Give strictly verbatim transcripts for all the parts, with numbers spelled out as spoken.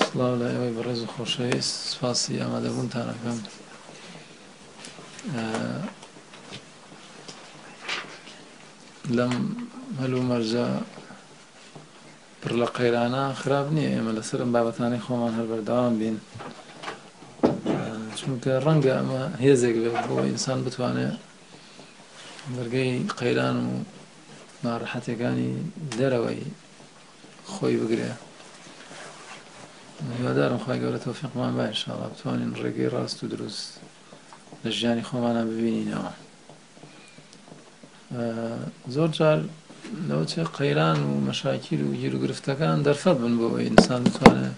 سڵاو لە ئێوەی بەڕێز و خۆشەویست، سوپاسی ئامادەبوونتانەکەم. لەم هەلوو مەرجە پڕ لە قەیرانە خراپ نییە ئێمە لەسەر ئەم بابەتانەی خۆمان هەر بەردەوام بین، چونکە ڕەنگە ئەمە هێزێک بێت بۆ ئینسان بتوانێت بەرگەی قەیران و ناڕەحەتیەکانی دەرەوەی خۆی بگرێ. هیوادارم خوای گەورە تەوفیقمان با ئینشاڵڵا بتوانین ڕێگەی ڕاست و دروست لە ژیانی خۆمانە ببینینەوە. زۆر جار لەوە چێ قەیران و مەشاکیل و گیر و گرفتەکان دەرفەت بن بۆ ئەوەی ئینسان بتوانێت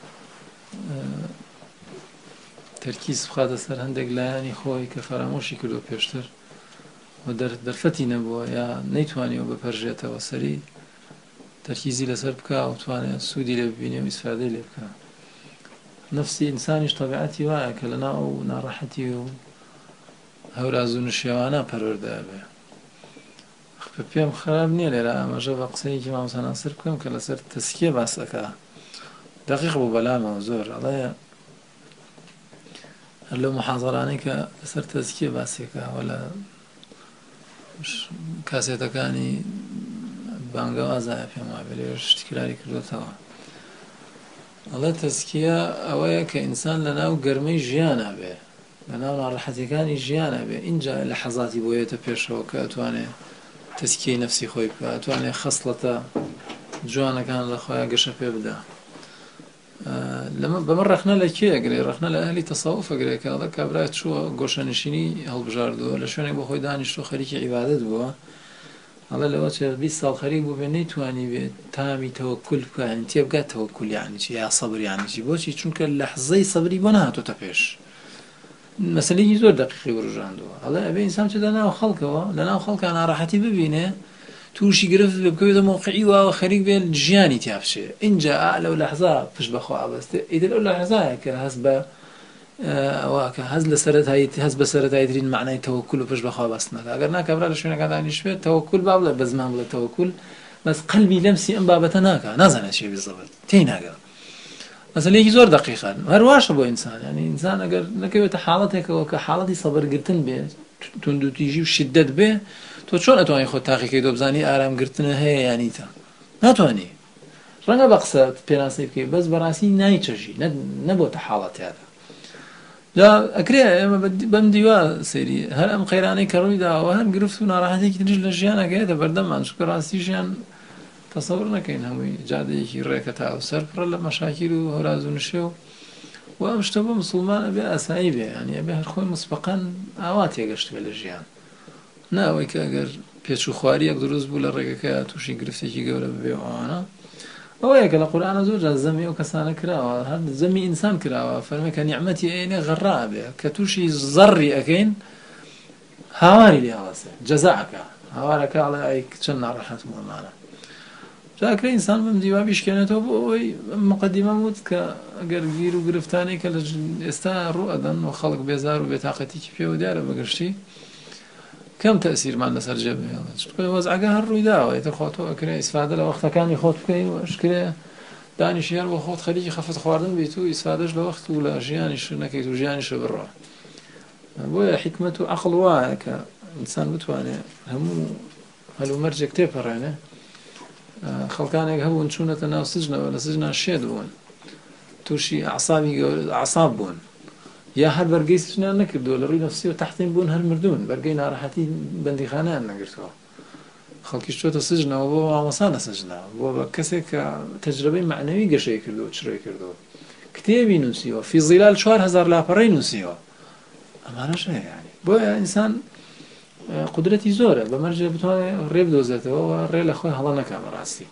تەرکیز بخاتە سەر هەندێک لایانی خۆی کە فەرامۆشی کردو پێشتر و دەرفەتی نەبووە یا نەیتوانیەوە بپەرژێتەوە سەری تەرکیزی لەسەر بکە و توانێت سوودی لێ ببینێ و ئیسفادەی لێ بکە. نەفسی ئینسانیش تەبیعەتی وایە کە لەناو ناڕەحەتی و هەوراز و نشێوانە پەروەردە بێ. پێم خراپ نییە لێرە ئاماژە بە قسەیەکی مامۆستا ناسر بکەم کە لەسەر تەسکیە باس دەکا. دەقیق بوو بەلامەوە زۆر ئەڵێ هەر لەو محاضەرانەی کە لەسەر تەسکیە باسێکە لە کاسێتەکانی بانگەوازایە پێم وابێ لێرە شتیکراری کردوتەوە. ئەڵێ تەسکیە ئەوەیە کە ئینسان لەناو گەرمەی ژیانە بێ، لەناو ناڕەحەتیەکانی ژیانە بێ، اینجا لە حەزاتی بۆیەتە پێشەوە کە ئەتوانێ تەسکیەی نەفسی خۆی بکە، ئەتوانێ خەسڵەتە جوانەکان لە خۆیان گەشە پێ بدە. بەمە ڕەخنە لە کێ ئەگرێ؟ ڕەخنە لە ئەهلی تەسەووف ئەگرێ کە ئەڵێ کابرای چووە گۆشەنشینی هەڵبژاردووە لە شوێنێک بۆ خۆی دانیشتۆ خەریکی عیبادەت بووە. ئەڵێ لەوە چێ بیست ساڵ خەریک بوو بێ نەیتوانی بێت تامی تەوەکول بکە، یعنی تێبگات تەوەکول یعنی چی یا سەبر یعنی چی. بۆچی؟ چونکە لەحزەی سەبری بۆ نهاتۆتە پێش. مەسەلەیەکی زۆر دەقیقی وروژاندووە. ئەڵێ ئەبێ ئینسان چێتە ناو خەڵکەوە، لەناو خەڵکە ناڕەحەتی ببینێ، تووشی گرفت بێ، بکەوێتە موقعی واوە خەریک بێ ژیانی تیا بچێ. اینجا لەو لەحزا پشت بەخوا ئەبەستێ. ئیتر ئەو لەحزایە کە هەست بە ئەوە کە هەست لە سەرەتایی هەست بە سەرەتاییترین معنای تەوەکول و پشت بەخوا بەستنەکە. ئەگەر نا کابرا لە شوێنەکە دانیشت بێت تەوەکول با بڵێ بە زمان بڵێ تەوەکول، بەس قەلبی لەمسی ئەم بابەتە ناکا، نازانێت چێ بیزەبێت، تێی ناگا. مەسەلەیەکی زۆر دەقیقە، هەرواشە بۆ ئینسان. یعنی ئینسان ئەگەر نەکەوێتە حاڵەتێکەوە کە حاڵەتی سەبرگرتن بێ، توندوتیژی و شیدەت بێ، تۆ چۆن ئەتوانی خۆت تاقیکەی دۆ بزانی ئارامگرتنە هەیە یانی تا؟ ناتوانی. ڕەنگە بە قسە پێناسی بکەی، بەس بەڕاستی نایچەژی، نەبۆتە حاڵەتیادا. جا ئەکرێ ئێمە بەم دیوە سەیری هەر ئەم قەیرانەی کە ڕووی داوە هەر گرفت و ناڕەحەتێکی تریش لە ژیانەکەیەتە بەردەمان، چونکە ڕاستی ژیان تەسەوور نەکەین هەمووی جادەیەکی ڕێکە تا سەر پڕە لە مەشاکیل و هەوراز و نشێ و و ئەم شتە بۆ موسڵمان ئەبێ ئاسایی بێ، یعنی ئەبێ هەر خۆی مسبەقەن ئاوا تێگەشت بێ لە ژیان، نا ئەوەی کە ئەگەر پێچ و خواریەک دروست بوو لە ڕێگەکە تووشی گرفتێکی گەورە ببێ ئەوانە. ئەوەیە کە لە قورئانە زۆر جار زەمی ئەو کەسانە کراوە، هەر زەمی ئینسان کراوە، فەرمێ کە نیعمەتی ئێنێ غەڕا بێ، کە تووشی زەڕی ئەکەین هاواری لێ هەڵەسێ جەزاعەکە، هاوارەکە ئەڵێ ئەی چەند ناڕەحەت بوومانە. جا ئەکرێ ئینسان بەم دیوا بیشکێنێتەوە بۆ ئەوەی مقەدیمەم وت کە ئەگەر گیر و گرفتانەی کە لە ئێستا ڕوو ئەدەن و خەڵک بێزار و بێتاقەتێکی پێوە دیارە بەگشتی کەم تەئسیرمان لەسەر جێبێ، چونکە وەزعەکە هەر ڕووی داوە. ئیتر خۆتۆ ئەکرێ ئیسفادە لە وەختەکانی خۆت بکەی و ئەشکرێ دانیشی هەر بۆ خۆت خەریکی خەفەت خواردن بیت و ئیسفادەش لە وەخت و لە ژیانیش نەکەیت و ژیانیش بڕۆ. بۆیە حیکمەت و عەقڵ وایە کە ئینسان بتوانێت هەموو هەلوو مەرجێک تێپەڕێنێ. خەڵکانێک هەبوون چوونەتە ناو سجنەوە، لە سجنا شێت بوون، تووشی ئەعسابی ئەعساب بوون، یا هەر بەرگەی سجنیان نەکردووە، لە ڕووی نەفسی و تەحتیم بوون، هەر مردوون، بەرگەی ناڕەحەتی بەندیخانەیان نەگرتووە. خەڵکیش چۆتە سجنەوە بۆ مامۆستا نەسەجنا، بۆ بە کەسێک کە تەجربەی معنەوی گەشەی کردووە، چڕێ کردووە، کتێبی نووسیوە، فی ظیلال چوار هەزار لاپەڕەی نووسیوە. ئەمانەش هەیە یعنی. بۆیە ئینسان قودرەتی زۆرە، بەمەرجێ بتوانێت ڕێ بدۆزێتەوە و ڕێ لە خۆی هەڵە نەکا. بەڕاستی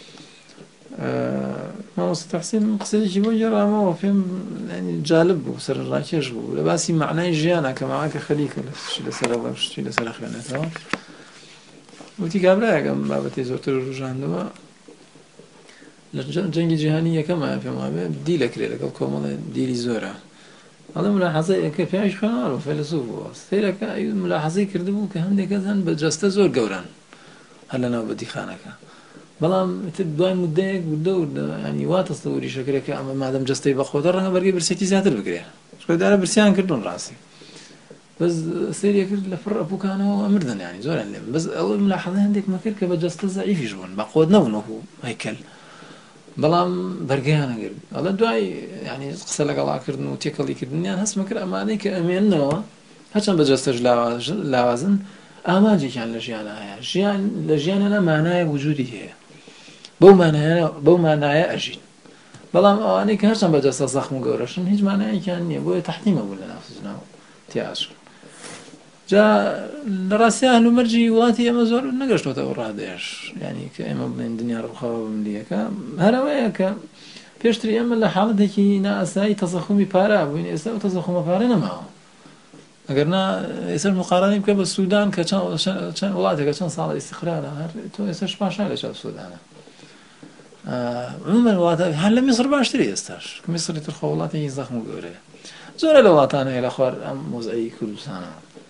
مامۆستا تەحسین قسەیەکی بۆ گێڕامەوە پێم جالب بوو، سەرنجڕاکێش بوو، لە باسی معنای ژیانە کە ماوەکە خەریکە شتی لەسەرەوە شتی لەسەر خوێنێتەوە. وتی کابرایەک ئەم بابەتەی زۆرتر ڕژاندەوە لە جەنگی جیهانی یەکەمە پێم وابێ دیل ئەکرێ لەگەڵ کۆمەڵێ دیلی زۆرە. هەڵێ ملاحەزەیەکە پێیش خوێنەوار و فەیلسوف بووە، سەیرەکە ملاحەزەی کردبوو کە هەندێک کەس هەن بە جەستە زۆر گەورەن هەر لەناو بەدیخانەکە. بەڵام دوای مودەیەک دەور ینی وا تەستەوەری شەکرێکە ئەمە مادەم جەستەی بەخۆتە ڕەنگە بەرگی برسێتی زیاتر بگرێ شکۆدارە برسیان کردوون ڕاستی بەس سێریە کرد لە فڕ ئەپوکانەوە مردن ینی زۆریان لێ بەس ئەوەی ملاحەزە هەندێکمە کرد کە بە جەستە زەعیفیش بوون بە قۆت نەبوون وەکو هەیکەل بەڵام بەرگیانە کرد ئەڵە دوای ینی قسە لەگەڵاکردن و تێکەڵیکردنیان هەستمە کرد ئەمانەی کە ئەمێننەوە هەرچەند بە جەستەش لاوازن ئامانجێکیان لە ژیانە هەیە ژیان لە ژیانەنە مانایە وجودی هەیە بەو مانایە ئەژین بەڵام ئەوانەی کە هەرچەند بە جەستە زەخم و گەورەشن هیچ مانایەکیان نییە بۆیە تەحتیمە بوون لە نافزناوە تیاژن جا لە ڕاستیە هەلومەرجی وڵاتی ئێمە زۆر نەگەشتۆتەوە ڕادێش ینی کە ئێمە بڵێن دنیا ڕووخاوە بملیەکە هەرەوەیە کە پێشتری ئێمە لە حاڵەتێکی نائاسایی تەزەخمی پارە بووین ئێستا و تەزەخمە پارە نەماوە ئەگەر نا ئێستا مقارنەی بکە بە سوودان کە چەند وڵاتێکە چەند ساڵە ئیستیقرارە هەر تۆ ئێستاش پاشا لە چاو سوودانە عمومەن وڵاتە هەر لە میسر باشتری ئێستاش کە میسری ترخە وڵاتێکی زەخم و گەورەیە زۆرە لە وڵاتانە هەیە لە خوار ئەم مۆزەی کوردستانە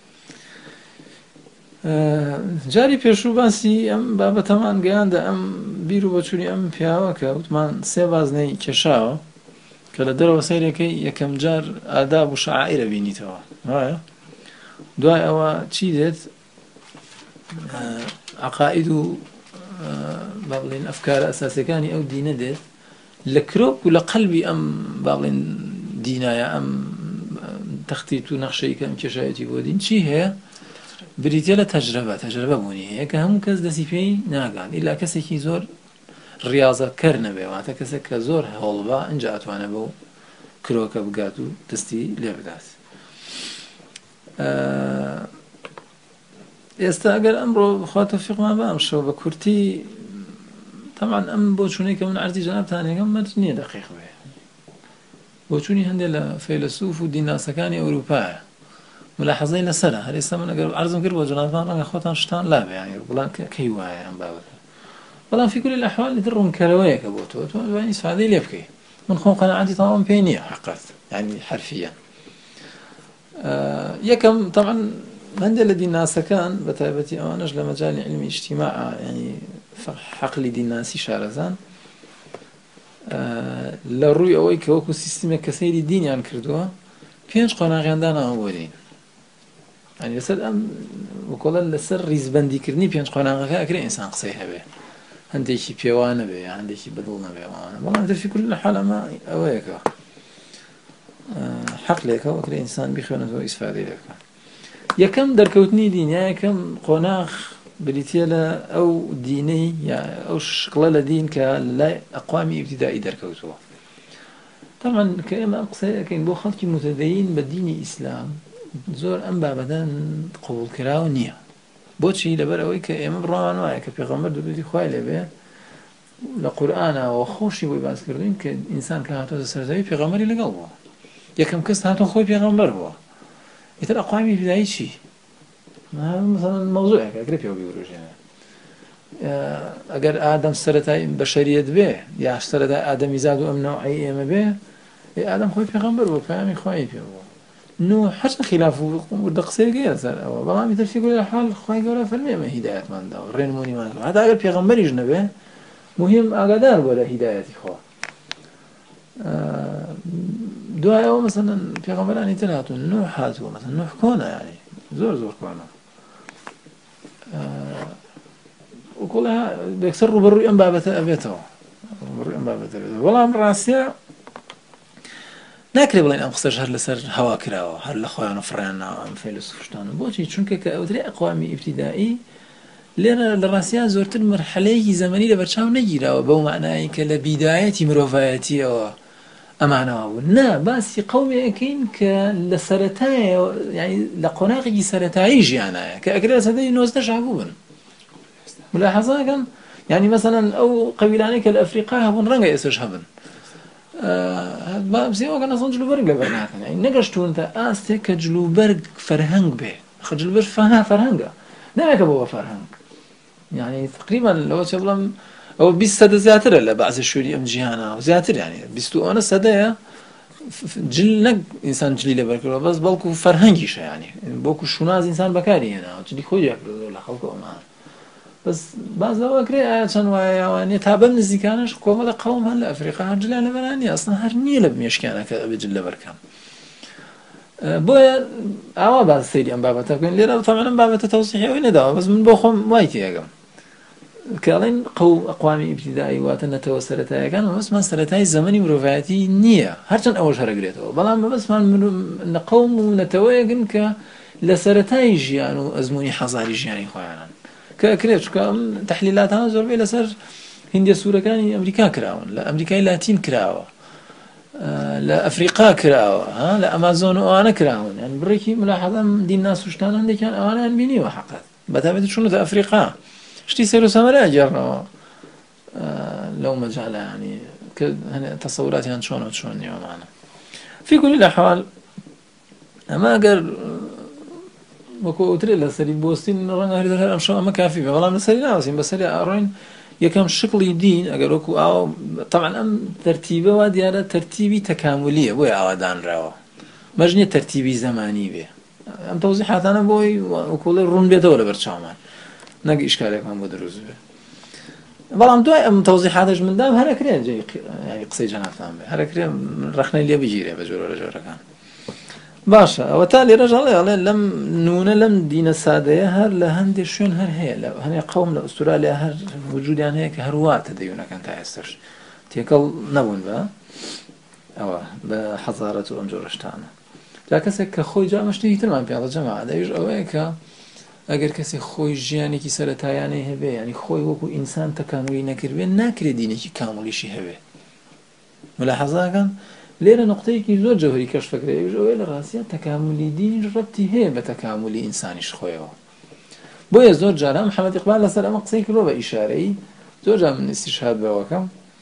جاری پێشوو باسی ئەم بابەتەمان گەیاندە ئەم بیر و بەچووری ئەم پیاوە کە وتمان سێ بازنەی کێشاوە کە لە دەرەوە سەیرەکەی یەکەم جار ئاداب و شەعائیرە بینیتەوە وایە دوای ئەوە چی دێت عەقائید و با بڵێن ئەفکارە ئەساسیەکانی ئەو دینە دێت لە کرۆک و لە قەلبی ئەم با بڵێن دینایە ئەم تەختیت و نەخشەی کە ئەم کێشایەتی بۆ دین چی هەیە بریتە لە تەجربە تەجربە بوونی هەیە کە هەموو کەس دەستی پێی ناگات ئیلا کەسێکی زۆر ڕیاضەکەر نەبێ واتە کەسێک کە زۆر هەوڵبا ئەنجا ئەتوانە بەو کرۆکە بگات و دەستی لێ بدات ئێستا ئەگەر ئەمڕۆ بخوا تەوفیقمان بە ئەم شەو بە کورتی تەمان ئەم بۆچوونەی کە من عەرزی جەنابتان هێگەم مەرج نییە دەقیق بێ بۆچوونی هەندێک لە فەیلسوف و دیناسەکانی ئەوروپایە ملاحەزەی لەسەرە هەر ئێستا من ئەگەر عەرزم کرد بۆ جەنابتان ڕەنگە خۆتان شتان لابێ ینی بڵان کەی وایە ئەم بابەتە بەڵام فی کلی الأحوال لێتر ڕوونکەرەوەیەکە بۆ تۆ تۆ دوای ئیسفادەی لێ بکەی من خۆم قەناعەتی تەمام پێی نییە حەقەت ینی حرفیەن یەکەم طبعا هەندێک لە دیناسەکان بە تایبەتی ئەوانەش لە مەجالی علمی ئیجتیماع ینی حەقلی دیناسی شارەزان لە ڕووی ئەوەی کە وەکو سیستمێک کە سەیری دینیان کردووە پێنج قۆناغیان داناوە بۆ دین ینی لەسەر ئەم وەکۆڵە لەسەر ڕیزبەندیکردنی پێنج قۆناغەکە ئەکرێ ئینسان قسەی هەبێ هەندێکی پێوانە بێ هەندێکی بەدڵ نەبێ بەڵام دەفی کل لە حال ئەمە ئەوەیەکە حەقلێکە وەکرێ ئینسان بیخوێنێتەوە ئیسفادەی لێ بکات یەکەم دەرکەوتنی دینیا یەکەم قۆناغ بریتە لە ئەو دینەی یا ئەو شکڵە لە دین کە لای ئەقوامی ئیبتیدایی دەرکەوتووە طبعا کە ئێمە ئەم قسەی دەکەین بۆ خەڵکی متەدەین بە دینی ئیسلام زۆر ئەم بابەتەن قبوڵکراوە نییە بۆچی لەبەر ئەوەی کە ئێمە بڕۆمان وایە کە پێغەمبەر دووبێتی خوای لێبێ لە قورئانەوە خۆشی بۆی باسکردوین کە ئینسان کە هاتۆتە سەرزەوی پێغەمبەری لەگەڵ بووە یەکەم کەس هاتۆ خۆی پێغەمبەر بووە ئیتر ئەقوامی ئیبتیدایی چی مثلا مەوزوعێکە ئەگرێ پێوە بیوڕژێنێ ئەگەر ئادەم سەرەتای بەشەریەت بێ یا سەرەتای ئادەمیزاد و ئەم نەوعەی ئێمە بێ ئادەم خۆی پێغەمبەر بووە پەیامی خوای پێ بووە نوح هەرچەند خلاف و وردە قسەیەکەیە لەسەر ئەوە بەڵام ئیتر فی کل حال خوای گەورە فەرمێ ئێمە هیدایەتمان داوە ڕێنمونیمان کردووە هەتا ئەگەر پێغەمبەریش نەبێ مهم ئاگادار بۆ لە هیدایەتی خوا دوایەوە مەسەلەن پێغەمبەرانی تر هاتوون نوح هاتووە مەسەلەن نوح کۆنە یعنی زۆر زۆر کۆنە وەکوڵە بێکسەر ڕوبەڕووی ئەم بابەتە ئەبێتەوە ڕوبەڕووی ئەم بابەتە ئەبێتەوە بەڵام ڕاستیە ناکرێ بڵێن ئەم قسەش هەر لەسەر هەوا کراوە هەر لە خۆیان و فڕیان ناوە ئەم فەیلسوفشتانە بۆچی چونکە کە ئەوترێ ئەقوامی ئیبتیدایی لێرە لە ڕاستیە زۆرتر مەرحەلەیەکی زەمەنی لە بەرچاو نەگیراوە بەو معنایی کە لە بیدایەتی مرۆڤایەتیەوە ئەمانەوە بوون نا باسی قەومێکین کە لە سەرەتایە یعنی لە قۆناغێکی سەرەتایی ژیانایە کە ئەگرێ سەدەی نۆزدەش هەبوو بن ملاحەزەکەن یعنی مەسەلەن ئەو قەبیلانەی کە لە ئەفریقا هەبوون ڕەنگە ئێستاش هەبن بزیەوەکە نەسەن جلوبەرگ لەبەر ناکەن نەگەشتوونتە ئاستێک کە جلوبەرگ فەرهەنگ بێ خە جلوبەرگ فەها فەرهەنگە نەوێکە بۆوە فەرهەنگ یعنی تقریبا لەوە چێ بڵێم ئەوە بیست سەدە زیاترە لە بەعزە شوێری ئەم جیهانە زیاتر یعنی بیست و ئەوە سەدەیە جل نەک ئینسان جلی لەبەر کردەوە بەس بەڵکو فەرهەنگیشە یعنی بۆکو شوناز ئینسان بەکاری هێناوە جلی خۆی یەکردەوە لە خەڵکە ئەمان بەس باز لەوەکرێ ئایا چەند وایەوانێ تا بەم نزیکانش کۆمەڵە قەوم هەن لە ئەفریقا هەر جلیان لەبەرانی ئەسڵا هەر نییە لە مێشکیانەکە ئەبێ جل لەبەرکەم. بۆیە ئاوا باز سەیری ئەم بابەتە بکەین لێرە تەمەەن ئەم بابەتە تەوسیحەوەی نەداوە بەس من بۆ خۆم وای تێگەم کەڵێن قەو ئەقوامی ئیبتیدایی واتە نەتەوە سەرەتاییەکان بەبەستمان سەرەتای زەمەنی مرۆڤایەتی نییە هەرچەند ئەوەش هەرەگرێتەوە بەڵام بەبەستمان قەوم و نەتەوەیەکن کە لە سەرەتای ژیان و ئەزمموی حەزاری ژیانی خۆیانن کە کرێت چکە ئەم تەحلیلاتانە زۆربەی لەسەر هیندە سوورەکانی ئەمریکا کراون لە ئەمریکای لاتین کراوە لە ئەفریقا کراوە لە ئەمازۆن و ئەوانە کراون یان بڕێکی ملاحەزەم دیننا سوشتان هەندێکیان ئەوانیان بینیوە حەقەت بەتابێت چوونەتە ئەفریقا شتی سەر و سەمەرە گەڕنەوە لەو مەجالە ینی کە تەسەوراتیان چۆنەوە چۆن نیوەمانە فی کولی الأحوال ئەمە ئەگەر وەکو ئەوترێت لە سەری بۆستین ڕەنگە هەر هەر ئەمشەو ئەمە کافی بێ بەڵام لەسەری ناوەسین بەسەری ئاڕۆین یەکەم شکڵی دین ئەگەر وەکو ئاو طبعا ئەم تەرتیبەوە دیارە تەرتیبی تەکاملیە بۆی ئاوادانراوە مەژ نییە تەرتیبی زەمانی بێ ئەم تەوزیحاتانە بۆی وەکوڵێ ڕوون بێتەوە لەبەر چاومان نەک ئیشکالێکمان بۆ دروست بێ بەڵام دوای ئەم تەوزیحاتش مندام هەرەکرێن قسەی جەنابتان بێ هەرەکرێ ڕەخنەی لێ بگیرێ بە جۆرە لە جۆرەکان باشە ئەوە تا لێرەش هەڵێ ئەڵێ لەم نونە لەم دینە سادەیە هەر لە هەندێک شوێن هەر هەیە لە هەنێ قەوم لە ئوسترالیا هەر وجودیان هەیە کە هەرواتە دەیونەکەن تا ئێستش تێکەڵ نەبوون بە ئەوە بە حەزارەت و ئەم جۆرە شتانە جا کەسێک کە خۆی جا مەشتێکی ترمان پیاڵە جەماعە دەویش ئەوەیە کە ئەگەر کەسێک خۆی ژیانێکی سەرەتایانەی هەبێ ینی خۆی وەکو ئینسان تەکاملی نەکردبێ ناکرێت دینێکی کامڵیشی هەبێ ملاحەزاکەن لێرە نقطەیەکی زۆر جەوهری کەشفەکرێویش ئەوەیە لە ڕاستیە تەکاملی دینیش ڕەبتی هەیە بە تەکاملی ئینسانیش خۆیەوە بۆیە زۆر جارە محەممەد ئیقبال لەسەر ئەمە قسەی کردۆ بە ئیشارەی زۆر جار من استیشهاد بەوەکەم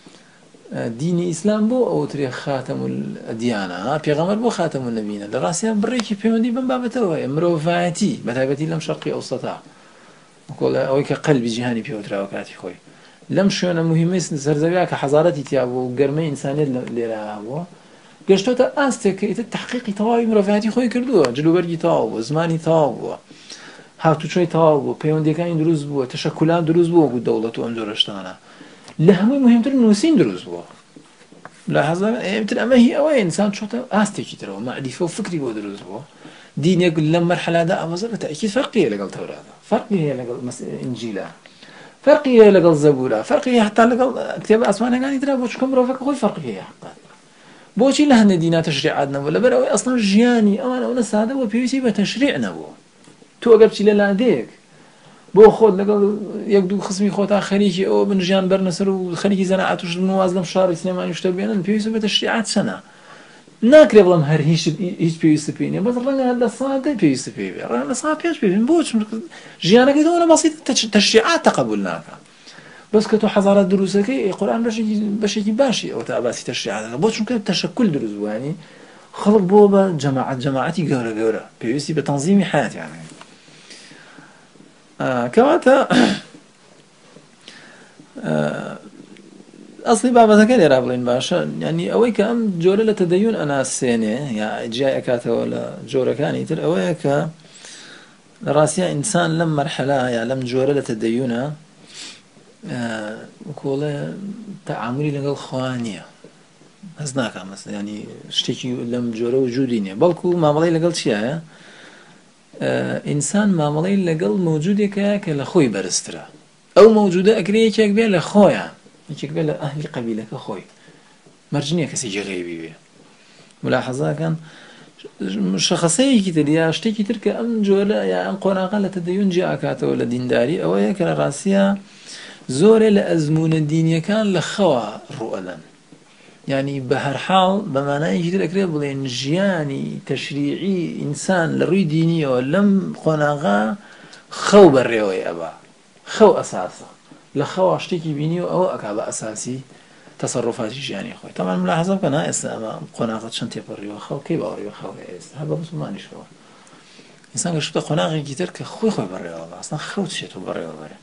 دینی ئیسلام بۆ ئەوترێ خاتەم الئەدیانە پێغەمبەر بۆ خاتەم النەبیینە لە ڕاستیە بڕێکی پەیوەندی بەم بابەتەوە هەیە مرۆڤایەتی بەتایبەتی لەم شەرقی ئەوسەتا ئەوەی کە قەلبی جیهانی پێوتراوە کاتی خۆی لەم شوێنە موهیمەی سەرزەویە کە حەزارەتی تیا بوو و گەرمەی ئینسانیەت لێرە بووە گەشتۆتە ئاستێک کە ئیتر تحقیقی تەواوی مرۆڤایەتی خۆی کردووە جلوبەرگی تەواو بووە زمانی تەواو بووە هاتوچۆی تەواو بوو پەیوەندیەکانی دروست بووە تەشەکولان دروست بووە بوو دەوڵەت و ئەم جۆرە شتانە لە هەمووی مهمتر نووسین دروست بووە لە حەزار ئێمتر ئەمە هی ئەوەیە ئینسان چۆتە ئاستێکی ترەوە مەعریفە و فکری بۆ دروست بووە دینێک لەم مەرحەلەدا ئەوەزە بە تەئکید فەرقی هەیە لەگەڵ تەورادا فەرقی هەیە لەگەڵ ئینجیلە فەرقی هەیە لەگەڵ زەبورە فەرقی هەیە حتا لەگەڵ کتێبە ئاسمانەکانی ترا بۆ چکە مرۆڤەکە خۆی فەرقی هەیە حقا بۆچی لە هەندێک دینا تەشریعات نەبووە لەبەر ئەوەی ئەسڵان ژیانی ئەوان ئەوە سادە بۆ پێویستی بە تەشریع نەبووە تۆ ئەگەر بچی لە لادەیەک بۆ خۆت لەگەڵ یەک دوو خزمی خۆتا خەریکی ئەوە بن ژیان بەرنەسەر و خەریکی زەنەعات و واز لەم شاری سلێمانی شتە بێنن پێویستە بە تەشریعات چەنە ناکرێ بڵێم هەر هیچ پێویستە پێی نییە بەس ڕەنگە لە سادە پێویستە پێی بێ ڕەنگە لە سادە پێش پێبێن بۆ ژیانەکەی تۆ لە بەسیط تەشریعات تەقبول ناکە بەس کە تۆ حەزارەت دروستەکەی قورئان بەشێکی باشی ئەوە تا باسی تەشریعاتەکە بۆ چونکە تەشەکل دروست بووە ینی خەڵک بۆ بە جەماعەت جەماعەتی گەورە گەورە پێویستی بە تەنزیمی حیاتیان هەیە کەواتە ئەسڵی بابەتەکە لێرا بڵێن باشە ینی ئەوەی کە ئەم جۆرە لە تەدەیون ئەناسێنێ یا جیای ئەکاتەوە لە جۆرەکانی تر ئەوەیە کە لە ڕاستیە ئینسان لەم مەرحەلە یا لەم جۆرە لە تەدەیونە کۆڵێ تەعاملی لەگەڵ خوا نییە هەز ناکەم ینی شتێکی لەم جۆرە وجودی نییە بەڵکو مامەڵەی لەگەڵ چیایە ئینسان مامەڵەی لەگەڵ مەوجودێکە کە لە خۆی بەرزترە ئەو مەوجودە ئەگرێ یەکێک بێ لە خۆیان یەکێک بێ لە ئەهلی قەبیلەکە خۆی مەرج نییە کەسێکی غەیبی بێ ملاحەزاکەن شەخصەیەکی تر یا شتێکی تر کە ئەم جۆرە یا ئەم قۆناغا لە تەدەیون جێ ئاکاتەوە لە دینداری ئەوەیە کە لە ڕاستیە زۆرێ لە ئەزمونە دینیەکان لە خەوە ڕوئەدەن یعنی بە هەر حاڵ بە مانایەکی تر ئەکرێ بڵێن ژیانی تەشریعی ئینسان لە ڕووی دینیەوە لەم قۆناغا خەو بەڕێوەی ئەبا خەو ئەساسە لە خەوە شتێکی بینیوە ئەوە ئەکا بە ئەساسی تەسەڕوفاتی ژیانی خۆی تەمان ملاحەزە بکەن ئێستا ئەمە قۆناغا چەند تێپەڕیوە خەو کەی باوەڕیوە خەو هەیە ئێستا هەر بە مسلمانیشەوە ئینسان گەشتە قۆناغێکی تر کە خۆی خۆی بەڕێوە بە ئەسڵان خەو چێتەوە بەڕێوە بەرێ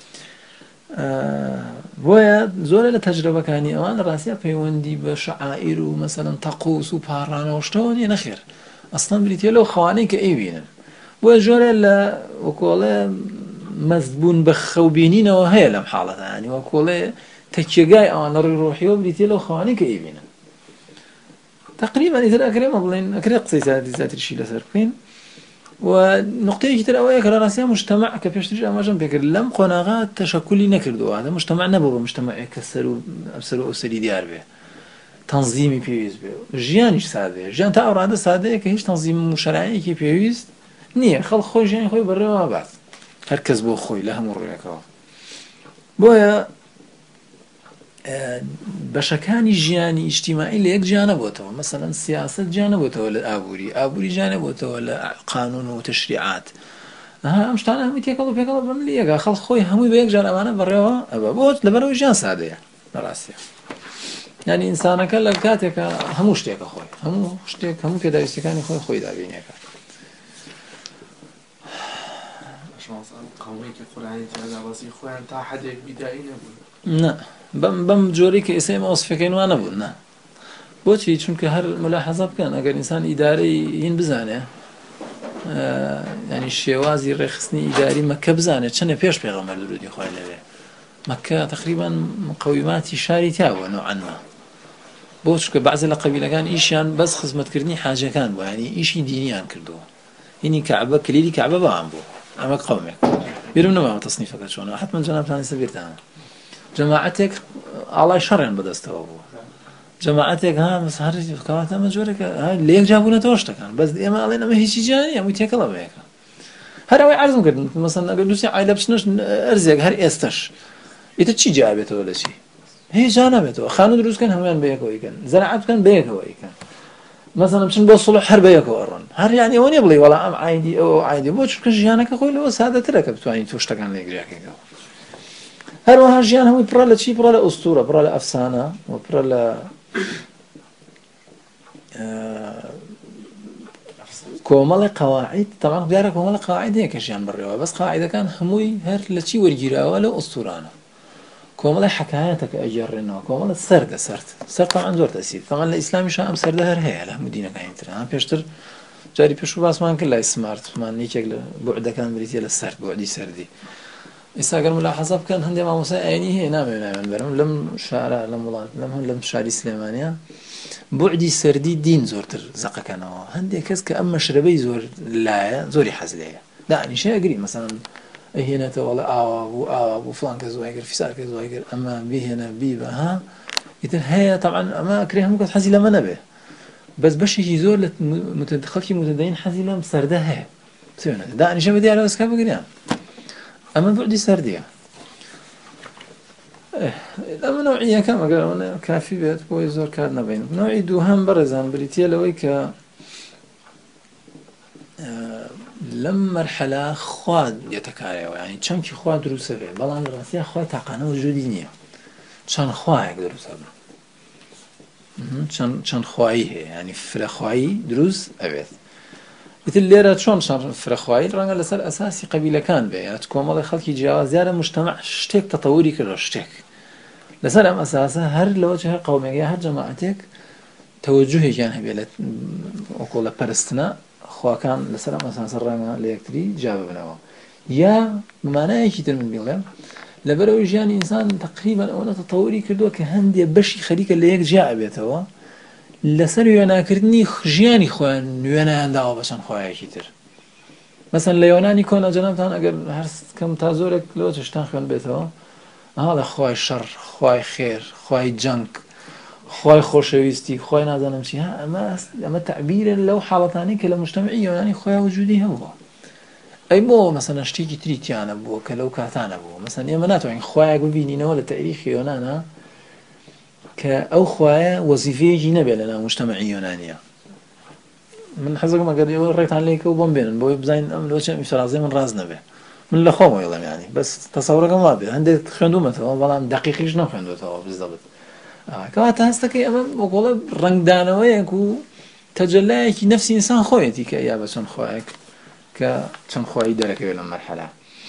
بۆیە زۆرە لە تەجربەکانی ئەوان لە ڕاستیە پەیوەندی بە شەعائیر و مەسەلەن تەقوس و پاڕانەوە شتەوە نیە نەخێر ئەسڵان بریتە لەو خەوانەی کە ئەیبینن بۆیە زۆرە لە وەکۆڵێ مەزبوون بە خەوبینینەوە هەیە لەم حاڵەتە ینی وە کۆڵێ تەکیەگای ئەوانە ڕێی ڕۆحیەوە بریتێ لەو خەوانەی کە ئەیبینن تقریبا ئیتر ئەکرێمە بڵێن ئەکرێ قسەی زیاتری زیاتریشی لەسەر بکەین و نقطەیەکی تر ئەوەیە کە لە ڕاستیە مجتەمع کە پێشتر ئاماژەم پێکرد لەم قۆناغا تەشەکولی نەکردووە هەتا مجتەمع نەبوو بە مجتەمعێک کە سەر و ئەبسەر و ئەوسەری دیار بێ تەنزیمی پێویست بێ ژیانیش سادەیە ژیان تا ئەوڕادە سادەیە کە هیچ تەنزیم و شەرایعێکی پێویست نییە خەڵک خۆی ژیانی خۆی بەڕێوە بات هەر کەس بۆ خۆی لە هەموو ڕوویەکەوە بۆیە بەشەکانی ژیانی ئیجتیماعی لە یەک جیا نەبووەتەوە مەسەڵەن سیاسەت جیا نەبووەتەوە لە ئابووری ئابووری جیا نەبووەتەوە لە قانون و تەشریعات ئەم شتانە هەمووی تێکەڵ و پێکەڵ بەم لەیەکە خەڵک خۆی هەمووی بە یەک جار ئەمانە بەڕێوە ئەبە بۆ لەبەرەوەی ژیان سادەیە لە ڕاستیە یعنی ئینسانەکە لە کاتێکە هەموو شتێکە خۆی هەموو شتێک هەموو پێداویستیەکانی خۆی خۆی دابینێکە قومێکی قورآنی جیاوازی خۆیان تا حدێک بیدایی نەبوون نه بەم بەم جۆرەی کە ئێستا ئێمە وەسفەکەین وانە بوون نه بۆچی چونکە هەر ملاحەزە بکەن ئەگەر ئینسان ئیدارەی هین بزانێ ینی شێوازی ڕێخستنی ئیداری مەکە بزانێت چەندە پێش پێغەمبەر درودی خۆی لەوێ مەکە تقریبا مقەویماتی شاری تاوە نوعەنما بۆ چونکە بەعزێ لە قەبیلەکان ئیشیان بەس خزمەتکردنی حاجەکان بوو ینی ئیشی دینیان کردووە هینی کەعبە کلیلی کەعبە بەوان بوو ئەمە قەومێک بیرم نەماوە تەسنیفەکە چۆنە حتمەن جەنابتان لەسەر بیرتانە جەماعەتێک ئاڵای شەڕیان بەدەستەوە بوو جەماعەتێک ها هەر کەواتە ئەمە جۆرێکە لە یەک جا بوونەتەوە شتەکان بەس ئێمە ئەڵێن ئەمە هیچی جا نییە هەمووی تێکەڵە بەیەکە هەر ئەوەی عەرزم کردن مەسەڵەن ئەگەر دووسی عایلە بچنەش ئەرزێک هەر ئێستەش ئیتر چی جا بێتەوە لە چی هیچ جا نابێتەوە خانوو دروستکەن هەمویان بەیەکەوە ئیکەن زەراعەت بکەن بەیەکەوە ئیکەن مەسەڵەن بچن بۆ سڵح هەر بەیەکەوە ئەڕۆن هەر یانی ئەوە نییە بڵێ وەڵا ئەم عایدی ئەوە عایدی بۆ چونکە ژیانەکە خۆی لەوە سادەترە کە بتوانین توو شتەکان لێگریاکەیتەوە هەروەها ژیان هەمووی پڕە لە چی پڕە لە ئوستورە پڕە لە ئەفسانە و پڕە لە کۆمەڵی قەواعید تەمان دیارە کۆمەڵی قەواعید هەیە کە ژیان بڕێەوە بەس قەواعیدەکان هەمووی هەر لە چی وەرگیراوە لە ئوستورانە کۆمەڵی حەکایەتە کە ئەگەڕێنەوە کۆمەڵە سەردە سەرد سەرد تەمان زۆر تەسیر تەمان لە ئیسلامیشە ئەم سەردە هەر هەیە لە هەموو دینەکانی ترە پێشتر جاری پێش و باسمان کرد لای سمارتمان یەکێک لە بوعدەکان بریتە لە سەرد بوعدی سەردی ئێستا گەر ملاحەزە بکەن هەندێک مامۆستای ئاینی هەیە نامێناوێن بەرەم لەم شارە لەم وڵات لەم هەم لەم شاری سلێمانیە بوعدی سەردی دین زۆرتر زەقەکەنەوە هەندێک کەس کە ئەم مەشربەی زۆر لایە زۆری حەز لێیە دانیشە ئەگری مەسەڵەن ئەهێنێتەوە وەڵە ئاوا بوو ئاوا بوو فڵان کەس وای کرد فیسار کەس وای کرد ئەمە بیهێنە بیبە ها ئیتر هەیە تەبعەن ئەمە ئەکرێ هەموو کەس حەزی لەمە نەبێ بەس بەشێکی زۆر لە خەڵکی متدەین حەزی لەم سەردە هەیە دانیشە بە دیارە دەستکا بگریان ئەمە بوعدی سەردیە ئەمە نوعی یەکەم ئەگەر ئەوە کافی بێت بۆی زۆر کار نەبین نوعی دووهەم بەڕێزان بریتە لەوەی کە لەم مەرحەلە خوا دێتە کارەوە ینی چەمکی خوا دروستە بێ بەڵام لە ڕاستیە خوای تاقانە وجودی نییە چەند خوایەک دروستە بن چەند خوایی هەیە ینی فرەخوایی دروست ئەبێت ئیتر لێرە چۆن فرەخوایی ڕەنگە لەسەر ئەساسی قەبیلەکان بێ یات کۆمەڵی خەڵکی جیاوازیارە مجتەمع شتێک تەتەووری کردەوە شتێک لەسەر ئەم ئەساسە هەر لەوە چ هەر قەومێک هەر جەماعەتێک تەوەجوهێکیان هەبێت لە وەکۆ لە پەرستنە خواکان لەسەر ئەم ئەساسە ڕەنگە لە یەکتری جا ببنەوە یا بمانایەکی تر من بڵێم لەبەرەوەی ژیانی ئینسان تقریبا ئەوەنە تەتەووری کردووە کە هەندێک بەشی خەریکە لە یەک جیا ئەبێتەوە لەسەر وێناکردنی ژیانی خۆیان وێنەیانداوە بە چەند خوایەکی تر مەسەن لە یۆنانی کۆنا جەنابتان ئەگەر هەر کەم تا زۆرێک لەوە چشتان خوێن بێتەوە ئەها لە خوای شەڕ خوای خێر خوای جەنگ خوای خۆشەویستی خوای نازانم چی ها ئەمە ئەمە تەعبیرە لەو حاڵەتانەی کە لە مجتەمەعی یۆنانی خۆیان وجودی هەبووە ئەی بۆ مەسەلەن شتێکی تری تیانە بووە کە لەو کاتانە بووە مەسەن ئێمە ناتوانین خوایەک ببینینەوە لە تاریخی یۆنانە کە ئەو خوایە وەزیفەیەکی نەبێت لە ناو مجتەمەعی یۆنانیە من حەزەکەم ئەگەر ئێوە ڕێکتان لێکە و بۆم بێنن بۆی بزانین ئەم لەوە چەند ئیفرازەی من ڕاست نەبێ من لە خۆم وێڵم ینی بەس تەسەوڕەکەم وا بێ هەندێک خوێندومەتەوە بەڵام دەقیقیش نەخوێندوێتەوە بزدەبێت کەواتە هەستەکەی ئەمە وەکۆڵە ڕنگدانەوەیەک و تەجەلایەکی نەفسی ئینسان خۆیەتی کە یا بە چەند خوایەک کە چەند خوایی دەرەکەوێت لەم مەرحەلە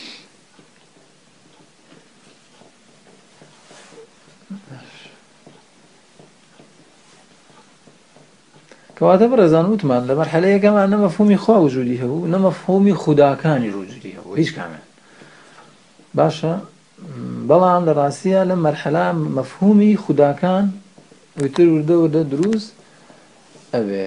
کەواتە بەڕێزان وتمان لە مەرحەلەیەکەمان نە مەفهومی خوا وجودی هەبوو نە مەفهومی خوداکانی وجودی هەبوو هیچ کامیان باشە بەڵام لە ڕاستیە لە مەرحەلا مەفهومی خوداکان وتر وردە وردە دروست ئەوێ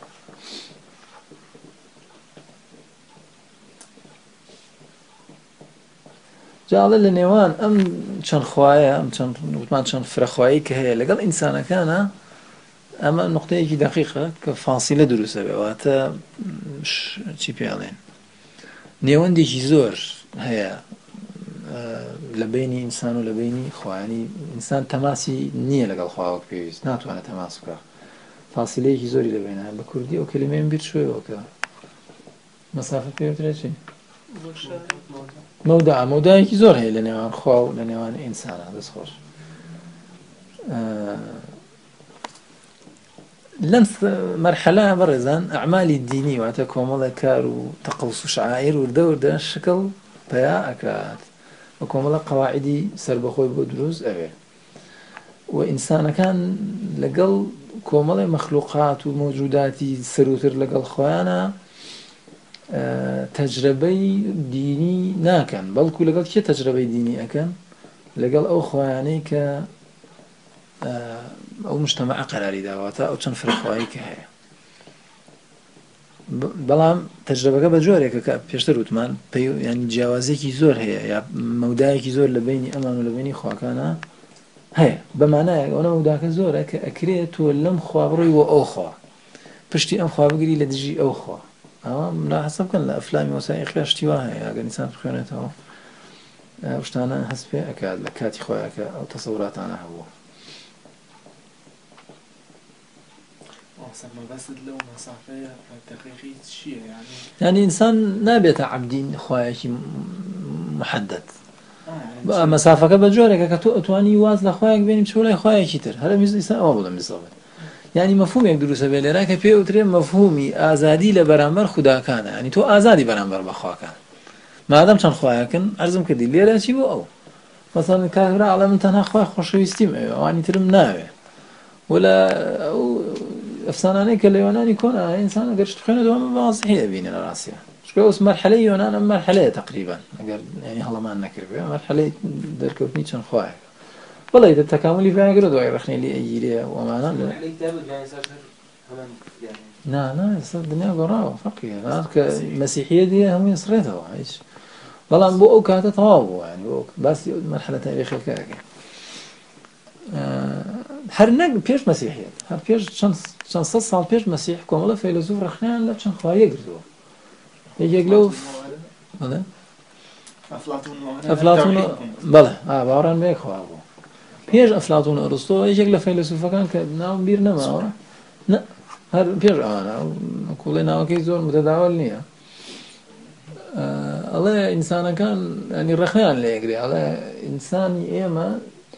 جاڵە لە نێوان ئەم چەند خوایە ئەم چەند وتمان چەند فرەخوایی کە هەیە لەگەڵ ئینسانەکانە ئەمە نقطەیەکی دقیقە کە فاسیلە دروستە بێواتە چی پێڵێن نێوەندێکی زۆر هەیە لە بینی ئینسان و لە بینی خوایانی ئینسان تەماسی نییە لەگەڵ خواوەک پێویست ناتوانێت تەماس بکە فاسیلەیەکی زۆری لە بینە بە کوردی ئەو کەلیمەیەم بیر شوێەوەکە مەسافە پێوترێ چی مەودا مەودایەکی زۆر هەیە لە نێوان خوا و لە نێوان ئینسانە دەستخۆش لەم مەرحەلە بەڕێزان ئەعمالی دینی واتە کۆمەڵە کار و تەقەوس و شعائیر وردە وردە شکڵ پیا ئەکات بە کۆمەڵە قەواعیدی سربەخۆی بۆ دروست ئەوێ و ئینسانەکان لەگەڵ کۆمەڵی مەخلوقات و مەوجوداتی سەروتر لەگەڵ خۆیانە تەجربەی دینی ناکەن بەڵکو لەگەڵ کێ تەجربەی دینی ئەکەن لەگەڵ ئەو خۆیانەی کە ئەو مجتەمەعە قەراری داواتە ئەو چەند فرەخوایی کە هەیە بەڵام تەجربەکە بە جۆرێکە کە پێشتر وتمان ینی جیاوازێکی زۆر هەیە یا مەودایەکی زۆر لە بینی ئەمان و لە بینی خواکانە هەیە بەمانایە ئەوە مەوداکە زۆرە کە ئەکرێت تۆ لەم خوا بڕۆی وە ئەو خوا پشتی ئەم خوا بگری لە دژی ئەو خوا ئەوە ملاحەزە بکەن لە ئەفلامی وەسایقی شتی وا هەیە ئەگەر ئینسان بخوێنێتەوە ئەو شتانە هەست پێ ئەکات لە کاتی خۆیانکە ئەو تەسەوراتانە هەبووە يعني إنسان نابێتە عەبدین خوایەکی محدد مەسافەکە بە جۆرێکە کە تۆ ئەتوانی واز لە خوایەک بێنی بچۆ لای خوایەکی تر هەرە ئیسا ئەوە بڵێ میساڵێت یعنی مەفهومێک دروستە بێ لێرە کە پێوترێ مەفهومی ئازادی لە بەرامبەر خوداکانە ینی تۆ ئازادی بەرامبەر بە خواکان مادەم چەند خوایەکن عەرزم کردی لێرە چی بۆ ئەو مەسەڵەن کافرە ئەڵێ من تەنها خوای خۆشەویستیم ئەوێ ئەوانی ترم ناوێ ولا ئەو ئەفسانانەی کە لە یۆنانی کۆنا ئینسان ئەگەر شت بخوێنێتەوە واضحی دەبینێ لە ڕاستیە چونکە ئەوس مەرحەلەی یۆنان ئەم مەرحەلەیە تەقریبەن ئەگەر ینی هەڵەمان نەکردبێ مەرحەلەی دەرکەوتنی چەند خوایەک بەڵێ تەکاملی پێیانگرە دوای ڕخنێلی ئەگیرێ وەمانە نا نا ئێستا دنیا گۆڕاوە فەرقیە کە مەسیحیەت دیە هەمووی سڕێتەوە هیچ بەڵام بۆ ئەو کاتە تەواو بووە ینی بۆ باسی مەرحەلە تاریخیەکە ئەەکەین هەر نەک پێش مەسیحیەت هەر پێش چەند سەد ساڵ پێش مەسیح کۆمەڵە فەیلسوف ڕخنیان لە چەند خوایە گرتووە یەکێک لەو ئەفلاتون بەڵێ باوەڕان بەیەک خوا بوو پێش ئەفلاتون ئەرسطۆ یەکێک لە فەیلسوفەکان کە ناوم بیر نەماوە هەر پێش ئەوانە کوڵی ناوەکەی زۆر متەداول نییە ئەڵێ ئینسانەکان ینی ڕخنیان لە یەکرێ ئەڵێ ئینسانی ئێمە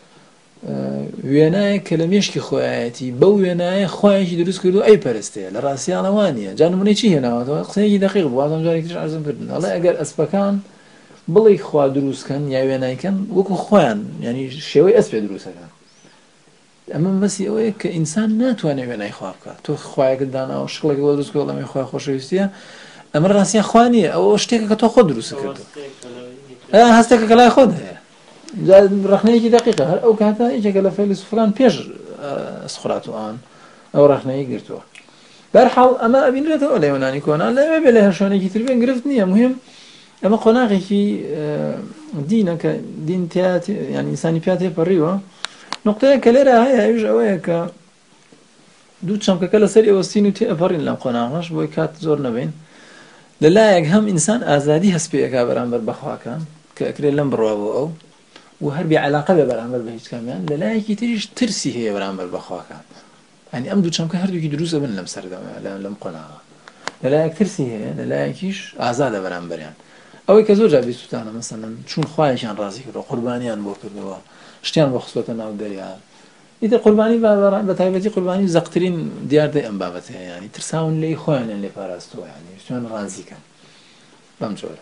وێنایە کە لە مێشکی خۆیەتی بەو وێنایە خوایەکی دروست کردو ئەی پەرستەیە لە ڕاستیانەوانە جا نمونەی چی هێناوەتەوە قسەیەکی دقیق بوو وازم جارێکی تر عەرزم کردن ئەڵێ ئەگەر ئەسپەکان بڵێ خوا دروستکەن یا وێنایکەن وەکو خۆیان ینی شێوەی ئەسپێ دروستەکەن ئەمە بەسی ئەوەیە کە ئینسان ناتوانێت وێنای خوا بکات تۆ خوایەکت داناوە شقڵێک بۆ دروست کردو ئەمەی خوا خۆشەویستیە ئەمە ڕاستیان خوا نییە ئەوە شتێکە کە تۆ خۆ دروست کردو هەستێکە کە لای خۆت هەیە ڕخنەیەکی دقیقە هەر ئەو کاتە یەکێکە لە فەیلسوفەکان پێش سقراطوان ئەو ڕخنەیە گرتووە بەرحاڵ ئەمە ئەبینرێتەوە لە یۆنانی کۆنا لەوێ بێ لە هەر شوێنێکی تر بێن گرفت نییە مهم ئەمە قۆناغێکی دینە کە دین ینی ئینسانی پیا تێپەڕیوە نقطەیە کە لێرە هەیە ئەویش ئەوەیە کە دوو چەمکەکە لەسەر ئێوەستین و تێئەپەڕین لەم قۆناغەش بۆی کات زۆر نەبین لەلایەک هەم ئینسان ئازادی هەست پێ ئەکا بەرامبەر بەخواکان کە ئەکرێت لەم بڕوا بۆ ئەو و هەر بێعەلاقە بێ بەرامبەر بە هیچ کامیان لەلایەکی تریش ترسی هەیە بەرامبەر بەخواکان ینی ئەم دوو چەمکە هەردووکی دروستە بن لەم سەردەمە لەم قۆناغە لەلایەک ترسی هەیە لەلایەکیش ئازادە بەرامبەریان ئەوەی کە زۆر جا بیستوتانە مەسەڵەن چون خوایەکیان ڕازی کردەوە قوربانیان بۆ کردەوە شتیان بۆ خستۆتە ناو دەریا ئیتر قوربانی بە تایبەتی قوربانی زەقترین دیاردەی ئەم بابەت هەیە ینی ترساون لێی خۆیانیان لێ پاراستەوە ینی شتیان ڕازیکەن بەم جۆرە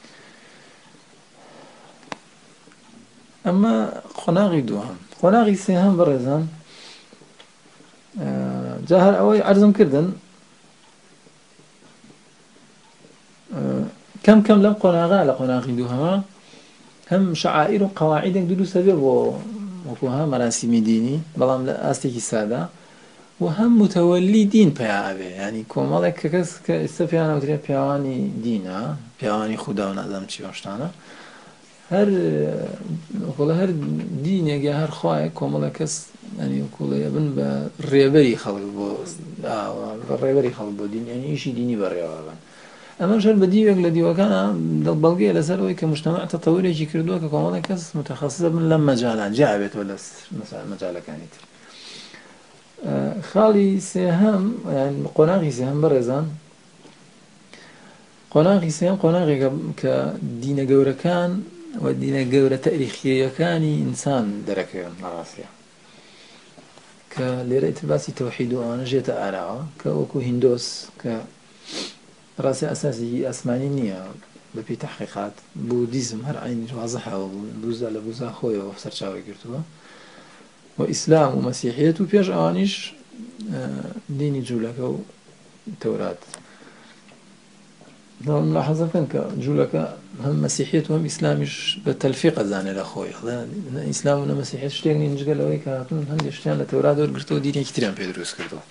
ئەمە قۆناغی دووەم قۆناغی سێهەم بەڕێزان جا هەر ئەوەی عەرزم کردن کەم کەم لەم قۆناغا لە قۆناغی دووهەمە هم شعائر و قواعدك دروسە بێ بۆ وەکوها مەراسیمی دینی بەڵام لە ئاستێکی سادا و هەم متەوەلی دین پێیا ئەبێ ینی کۆمەڵێک کە کەس کە ئێستا پێیان ئەوترێ پیاوانی دینە پیاوانی خودا و نازانم چی شتانە هەر وەکوڵە هەر دینێک یا هەر خوایە کۆمەڵە کەس ینی وەکوڵێ بن بە ڕێبەری خەڵک بۆ ڕێبەری خەڵک بۆ دین ینی ئیشی دینی بەڕێوە بن ئەمەش هەر بە دیوێک لە دیوەکانە دڵبەڵگەیە لەسەر ئەوەی کە مجتەمەع تەتەورێکی کردووە کە کۆمەڵێک کەس متەخەسیسە بن لەم مەجالان جا ئەبێتەوە لە مەجالەکانی تر. خاڵی سێهەم قۆناغی سێهەم بەڕێزان قۆناغی سێهەم قۆناغێکە کە دینە گەورەکان و دینە گەورە تاریخیەکانی ئینسان دەرەکەوێن لە ڕاستیە کە لێرە ئیتر باسی تەوحید و ئەوانە ژێتە ئاراوە کە وەکو هیندۆس کە ڕاستی ئەساسی ئەسمانی نییە بەپی تەحقیقات بودیزم هەر عینی وازەحەوە بوو بوزە لە بوزا خۆیەوە سەرچاوی گرتووە و ئیسلام و مەسیحیەت و پێش ئەوانیش دینی جوولەکە و تەورات ملاحەزە بکەن کە جوولەکە هەم مەسیحیەت و هەم ئیسلامیش بە تەلفیق ئەزانێ لە خۆی ئیسلام و مەسیحیەت شتێک نین جگە لەوەی کە هاتوون هەندێک شتیان لە تەورات وەرگرتەوە دینێکی تریان پێ دروست کردەوە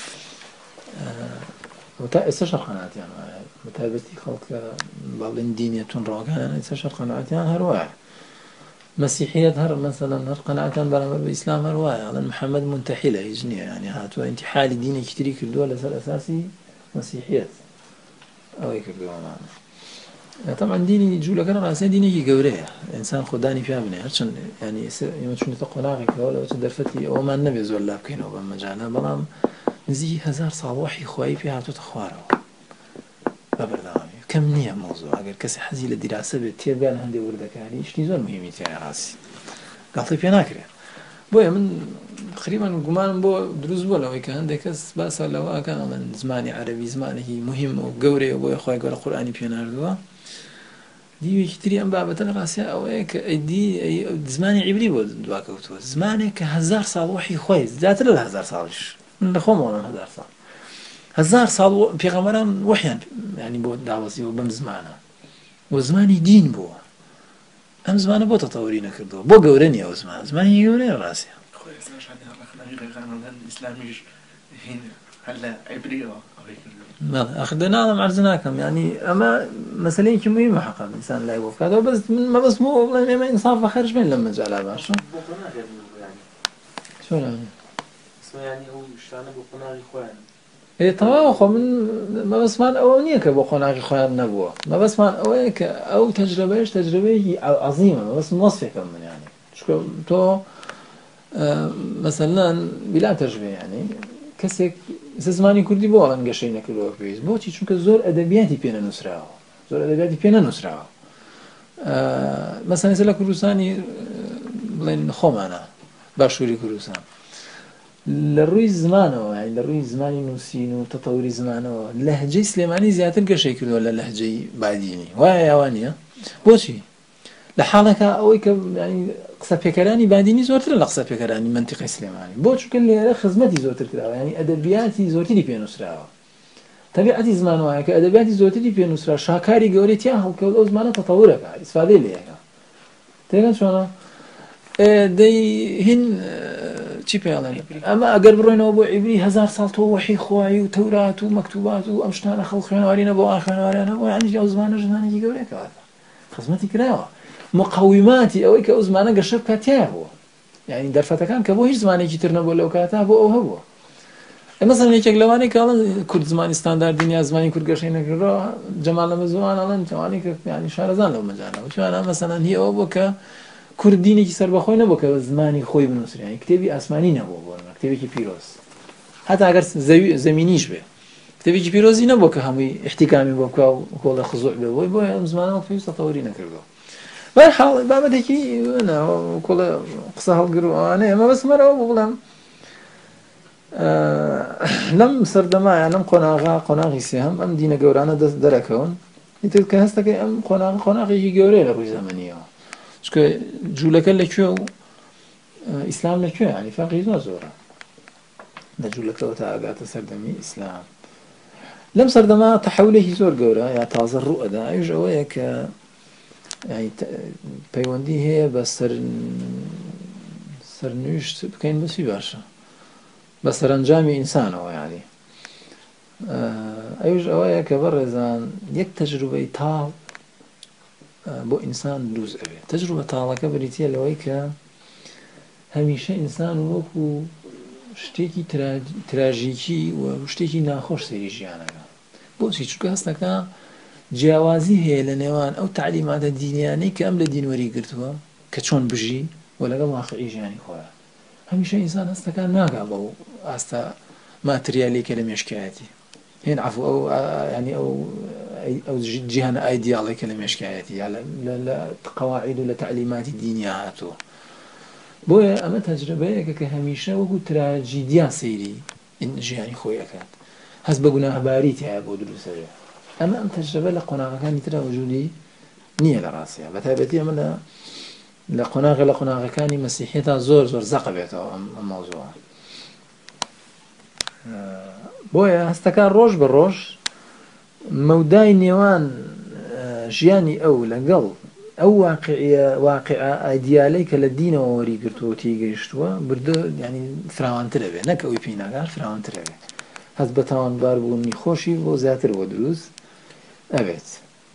تا ئێستا شەرقەناتیان وایە بەتایبەتی خەڵکە باڵێن دینێتون ڕۆگەیان ئێستا شەرقەناتیان هەروایە مەسیحیەت هەر مەسەلەن هەر قەناعەتیان بەرامبەر بە ئیسلام هەروایە ئەڵێن محەممەد منتەحیلە هیچ نییە ینی هاتووە ئینتیحالی دینێکی تری کردووە لەسەر ئەساسی مەسیحیەت ئەوەی کردووەمانە طبعا دینی جوولەکە ڕاستە دینێکی گەورەیە ئینسان خۆدانی پیا بنێ هەرچەند ینی ئێمە چونێتە قۆناغێکەوە لەوەچە دەرفەتی ئەوەمان نەبێ زۆر لا بکەینەوە بەم مەجالە بەڵام نزیکی هەزار ساڵ وحی خوایی پێ هاتووەتە خوارەوە بە بەردەوامی کەم نییە مۆزوع ئەگەر کەسی حەزی لە دیراسە بێت تێبگان هەندێک وردەکاری شتی زۆر مهمی تێیە ڕاستی گاڵتەی پێ ناکرێت بۆیە من تقریبا گومانم بۆ دروست بووە لەوەی کە هەندێک کەس باسە لەوەکەن ئەڵێن زمانی عەرەبی زمانێکی مهم و گەورەیە بۆیە خوای گەورە قورئانی پێ ناردووە دیوێکی تری ئەم بابەتە لە ڕاستیە ئەوەیە کە ئەیدی زمانی عیبری بۆ دواکەوتووە زمانێک کە هەزار ساڵ وحی خوای زیاتر لە هەزار ساڵیش من لە خۆمەوەڵم هەزار ساڵ هەزار ساڵ پێغەمبەران وحیان ینی بۆ داوەزیەوە بەم زمانە و زمانی دین بووە ئەم زمانە بۆ تەتەوری نەکردووە بۆ گەورە نییە ئەو زمان زمانی گەورەیە ڕاستیە ئیسلامیش هەلە عیبریەوە ئەخ دەناڵم عەرز ناکەم ینی ئەمە مەسەلەیەکی مهمە حەقا ئینسان لای بۆ بکاتەوە بەس من مەبەستمەوە بڵێم ئێمە ئینساف بە خەرج بێن لەم مەجاڵە باشە چۆن ینی ئەو شتانە بۆ قۆناغی خۆیان ئێ تەواو خۆ من مەبەستمان ئەوە نییە کە بۆ قۆناغی خۆیان نەبووە مەبەستمان ئەوەیە کە ئەو تەجربەیەش تەجربەیەکی عەزیمە مەبەستم وەسفێکم من ینی چونکە تۆ مەسەلەن بلا تەجربە ینی کەسێک زمانی کوردی بۆ ئەڵەن گەشەی نەکردووە پێویست بۆچی چونکە زۆر ئەدەبیاتی پێ نەنووسراوە زۆر ئەدەبیاتی پێ نەنووسراوە مەسەلەن لە کوردستانی بڵێن خۆمانە باشووری کوردستان لە ڕووی زمانەوە لە ڕووی زمانی نووسین و تەتەوری زمانەوە لەهجەی سلێمانی زیاتر گەشەی کردووە لە لەهجەی بادینی وایە یاوان نییە بۆچی لە حاڵێکە ئەوەی کە قسە پێکەرانی بادینی زۆرتر لە قسە پێکەرانی منتیقی سلێمانی بۆ چونکە لێرە خزمەتی زۆرتر کراوە ینی ئەدەبیاتی زۆرتری پێنووسراوە تەبیعەتی زمان وایە کە ئەدەبیاتی زۆرتری پێنووسرا شاکاری گەورەی تیا هەڵکەوت ئەو زمانە تەتەورەکە ئیسفادەی لێیەکە تێگەن چۆنە دەی هین چی پێڵێن ئەمە ئەگەر بڕۆینەوە بۆ عیبری هەزار ساڵ تۆ وحی خوایی و تەورات و مەکتوبات و ئەم شتانە خەڵک خوێنەوارینە بۆ ئاخوێنەوارانە بۆ ینی ئەو زمانە ژمانێکی گەورەیەکەواتە خزمەتی کراوە مقەویماتی ئەوەی کە ئەو زمانە گەشە بکات تایە بووە ینی دەرفەتەکان کە بۆ هیچ زمانێکی تر نەبووە لەو کاتا بۆ ئەو هەبووە مەسەلەن یەکێک لەوانەی کە ئەڵێن کورد زمانی ستانداردی نیە زمانی کورد گەشەی نەکردەوە جەمال ئەمەزوان ئەڵێن توانی کە ینی شارەزان لەو مەجالەوە چوانە مەسەلەن هی ئەوە بوو کە کورد دینێکی سەربەخۆی نەبوو کە زمانی خۆی بنووسرێنی کتێبی ئاسمانی نەبوو بۆ کتێبێکی پیرۆز هەتا ئەگەر زەمینیش بێ کتێبێکی پیرۆزی نەبوو کە هەمووی احتیکامی بۆ بکە و کۆڵە خزوع بێ بۆی بۆیە ئەم زمانەوە پێویستە تەتەوری نەکردەوە بەرحاڵ بابەتێکی کۆڵە قسە هەڵگرەوانەیە ئەمە بەسمەرەوە بۆ بڵێم لەم سەردەمایە لەم قۆناغا قۆناغی سێهەم ئەم دینە گەورانە دەست دەرەکەون ئیتر کە هەستەکەی ئەم قۆناغ قۆناغێکی گەورەیە لە ڕووی زەمەنیەوە چونکە جوولەکە لەکوێ و ئیسلام لەکوێ ینی فەرقی زۆر زۆرە لە جوولەکەەوە تا ئاگاتە سەردەمی ئیسلام لەم سەردەما تەحەولێکی زۆر گەورە یا تازە ڕوو ئەدا ئەویش ئەوەیە کە يعني پەیوەندی هەیە بە سەر سەرنوشت بکەین بەچی باشە بە سەرنجامی ئینسانەوە یعنی ئەوش ئەوەیە کە بەڕێزان یەک تەجروبەی تاڵ بۆ ئینسان دروست ئەبێت تەجروبە تاڵەکە بریتیە لەوەی کە هەمیشە ئینسان وەکو شتێکی تراژیکی و شتێکی ناخۆش سەیری ژیانەکە بۆچی چونکە هەستەکە جیاوازی هەیە لە نێوان ئەو تعلیماتە دینیانەی کە ئەم لە دینوەری گرتووە کە چۆن بژی و لەگەڵ واقعی ژیانی خۆیان هەمیشە ئینسان هەستەکان ناگا بەو ئاستا ماتریالیکە لە مێشکایەتی هێن عفو ئەو ینی ئەو ئەو جیهانە ئایدیاڵێکە لە مێشکایەتی یا لە قەواعید و لە تعلیماتی دینیا هاتووە بۆیە ئەمە تەجربەیەکە کە هەمیشە وەکو تراجیدیا سەیری ژیانی خۆی ئەکات هەست بە گوناهباری تایە بۆ دروستەوێ ئەمە ئەم تەجربە لە قۆناغەکانی ترا وجودی نییە لە ڕاستیە بە تایبەتی ئەمە لە لە قۆناغی لە قۆناغەکانی مەسیحێتا زۆر زۆر زەق بێتەوە ئەم مەوزوعە بۆیە هەستەکان ڕۆژ بە ڕۆژ مەودای نێوان ژیانی ئەو لەگەڵ ئەو واقعیە واقعە ئایدیالەی کە لە دینەوە وەریگرتووە تێگەیشتووە بردە ینی فراوانتر ئەبێت نەک ئەوی پێی ناگات فراوانتر ئەبێت هەست بە تاوانباربوونی خۆشی بۆ زیاتر بۆ دروست ئەبێت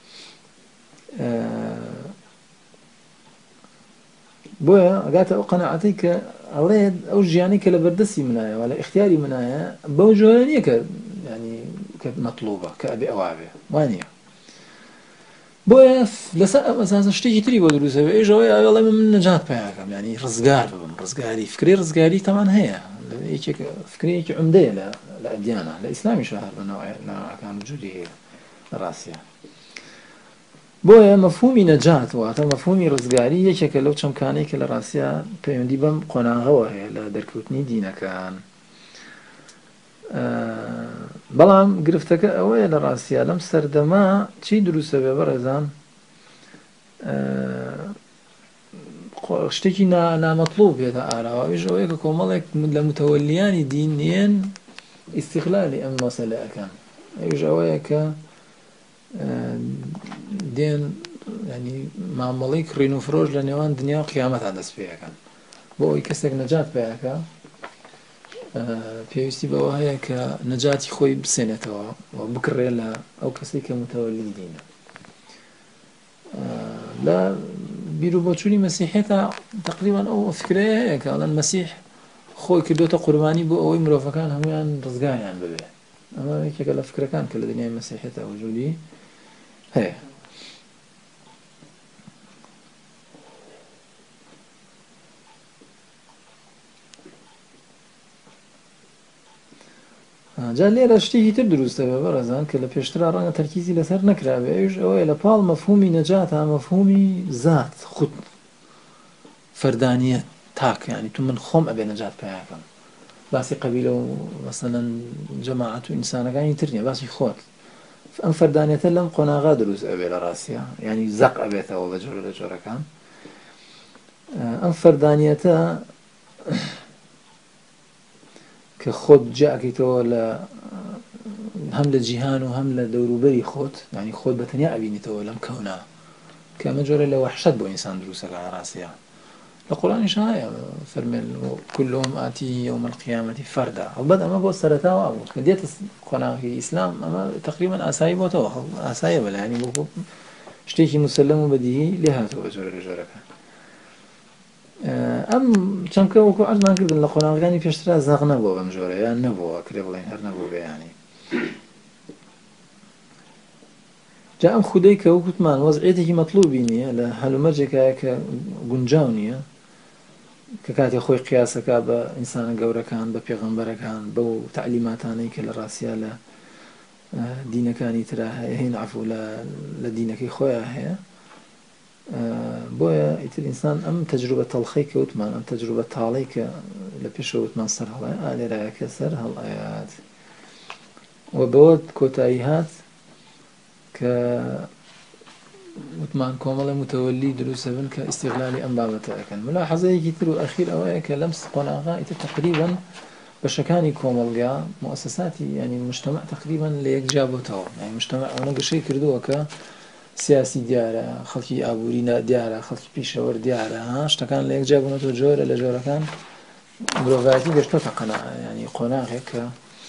بۆیە ئەگاتە ئەو قەناعەتەی کە ئەڵێت ئەو ژیانی کە لە بەردەستی منایە و لە اختیاری منایە بەو جۆرە نییە کە ینی کە مەطلوبە کە ئەبێ ئەوا بێ وانە بۆیە لەسەر ئەم ئەساسە شتێکی تری بۆ دروستەوێ ئێژەوەی ئاوێڵێ من نەجات پیاکەم ینی ڕزگار ببم ڕزگاری فکری ڕزگاری تەمان هەیە فکرەیەکی عومدەیە لە ئەدیانە لە ئیسلامیش هەر بەناوەکان وجودی هەیە لە ڕاستیە بۆیە مەفهومی نەجات واتە مەفهومی ڕزگاری یەکێکە لەو چەمکانەی کە لە ڕاستیە پەیوەندی بەم قۆناغەوە هەیە لە دەرکەوتنی دینەکان بەڵام گرفتەکە ئەوەیە لە ڕاستیە لەم سەردەما چی دروستە بێ بەڕێزان شتێکی نامەطلوب بێتە ئاراوە ئەویش ئەوەیە کە کۆمەڵێک لە متەوەلیانی دینیان ئیستیغلالی ئەم مەسەلەکان ئەویش ئەوەیە کە دێن ینی مامەڵەی کڕین و فرۆش لە نێوان دنیا و قیامەتان دەست پێیەکەن بۆ ئەوی کەسێک نەجات پیاکە پێویستی بەوە هەیە کە نەجاتی خۆی بسێنێتەوە و بکڕێ لە ئەو کەسێک کە متەوەلی دینە لە بیر و بۆچوونی مەسیحێتە تقریبا ئەو فکرەیە هەیە کە ئەڵەن مەسیح خۆی کردوتە قوربانی بۆ ئەوەی مرۆڤەکان هەمویان ڕزگاریان ببێ ئەمە یەکێکە لە فکرەکان کە لە دنیای مەسیحێتە وجودی هەیە جا لێرە شتێکی تر دروستە بێ بەڕێزان کە لە پێشترا ڕەنگە تەرکیزی لەسەر نەکرابێ ئەوش ئەوەیە لە پاڵ مەفهومی نەجات تا مەفهومی زات خود فەردانیەت تاک ینی تو من خۆم ئەبێ نەجات پیاکەم باسی قەبیلە و مەسەلەن جەماعەت و ئینسانەکانی تر نییە باسی خۆت ئەم فەردانیەتە لەم قۆناغا دروست ئەبێ لە ڕاستیە ینی زەق ئەبێتەوە بە جۆرە لە جۆرەکان ئەم فەردانیەتە کە خۆت جاکەیتەوە لە هەم لە جیهان و هەم لە دەوروبەری خۆت ینی خۆت بەتەنیا ئەبینیتەوە لەم کەونا کە ئەمە جۆرە لە وەحشەت بۆ ئینسان دروستەکە لە ڕاستیە لە قورئانیش هەیە فەرمێن كلهم آتيه يوم القيامة فردا هەڵبەت ئەمە بۆ سەرەتاوە بوو کە دێتە قۆناغی ئیسلام ئەمە تقریبا ئاسایی بۆتەوە ئاسایە بەلا ینی بۆ شتێکی مسلەم و بەدیهی لێ هاتەوە بە جۆرە لە جۆرەکان ئەم چەمکە وەکو عەرزمان کردن لە قۆناغەکانی پێشترا زەق نەبووە بەم جۆرە یان نەبووە کرێ بڵێن هەر نەبوو بەیانی جا ئەم خودەی کە وەکوتمان وەزعیەتێکی مەطلوبی نییە لە هەلومەرجێکایە کە گونجاو نییە کە کاتێک خۆی قیاسەکە بە ئینسانە گەورەکان بە پێغەمبەرەکان بەو تعلیماتانەی کە لە ڕاستیە لە دینەکانی ترا هەیە هین عەفو لە دینەکەی خۆیان هەیە بۆیە ئیتر ئینسان ئەم تەجروبە تەڵخەی کە وتمان ئەم تەجروبە تاڵەی کە لە پێشەوە وتمان سەر هەڵای ئالێرایەکە سەر هەڵئایات و بەوە کۆتایی هات کە وتمان کۆمەڵە متەوەلی دروستە بن کە ئیستیغلالی ئەم بابەتە ئەکەن ملاحەزەیەکی تر و ئەخیر ئەوەیە کە لەم قۆناغا ئیتر تقریبا بەشەکانی کۆمەڵگا مؤسساتی ینی مجتەمع تقریبا لە یەک جا بووتەوە یعنی مجتەمع ئەوە گەشەی کردووە کە سیاسی دیارە، خەڵکی ئابووری دیارە، خەڵکی پیشەوەر دیارە، شتەکان لە یەکجا بوونەتەوە جۆرە لە جۆرەکان مرۆڤایەتی گەشتۆتە قەناع ینی قۆناغێک کە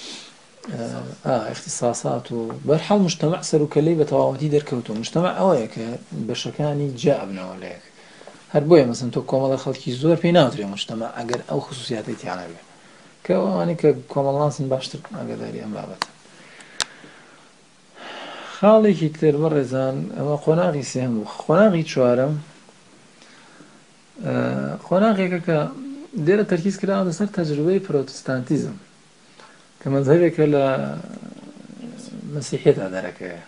اختصاصات و بەرحەڵ مجتەمەع سەرۆکەلەی بە تەواوەتی دەرکەوتووە. مجتەمەع ئەوەیە کە بەشەکانی جا ئەبنەوە لە یەک. هەر بۆیە مەسەڵەن تۆ کۆمەڵە خەڵکی زۆر پێی ناوترێ مجتەمەع ئەگەر ئەو خصوصیاتەی تیانە بێت کە ئەوانەی کە کۆمەڵانسن باشتر ئاگاداری ئەم بابەتە. خاڵێکی تر بەڕێزان ئەمە قۆناغی سێهەم بوو. قۆناغی چوارەم قۆناغێکە کە لێرە تەرکیز کراوە لەسەر تەجروبەی پرۆتستانتیزم کە مەذهەبێکە لە مەسیحیەتدا دەرەکەوێت.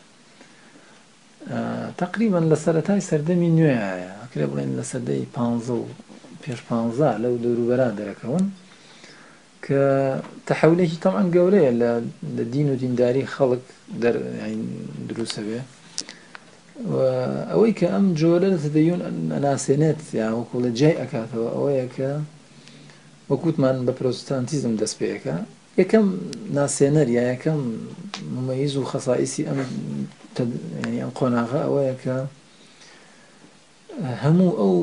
تقریبا لە سەرەتای سەردەمی نوێیە، ئەکرێ بڵێن لە سەدەی پانزە و پێش پانزە لەو دەوروبەرا دەرەکەون کە تەحولێکی تەمەن گەورەیە لە دین و دینداری خەڵک دروستە بێ. ئەوەی کە ئەم جۆرە لە تەدەیون ئەناسێنێت یان وەکو لە جای ئەکاتەوە ئەوەیە کە وەکوتمان بە پرۆتستانتیزم دەست پێەکە. یەکەم ناسێنەر یا یەکەم ممەیز و خەسائیسی ئەم ئەم قۆناغە ئەوەیە کە هەموو ئەو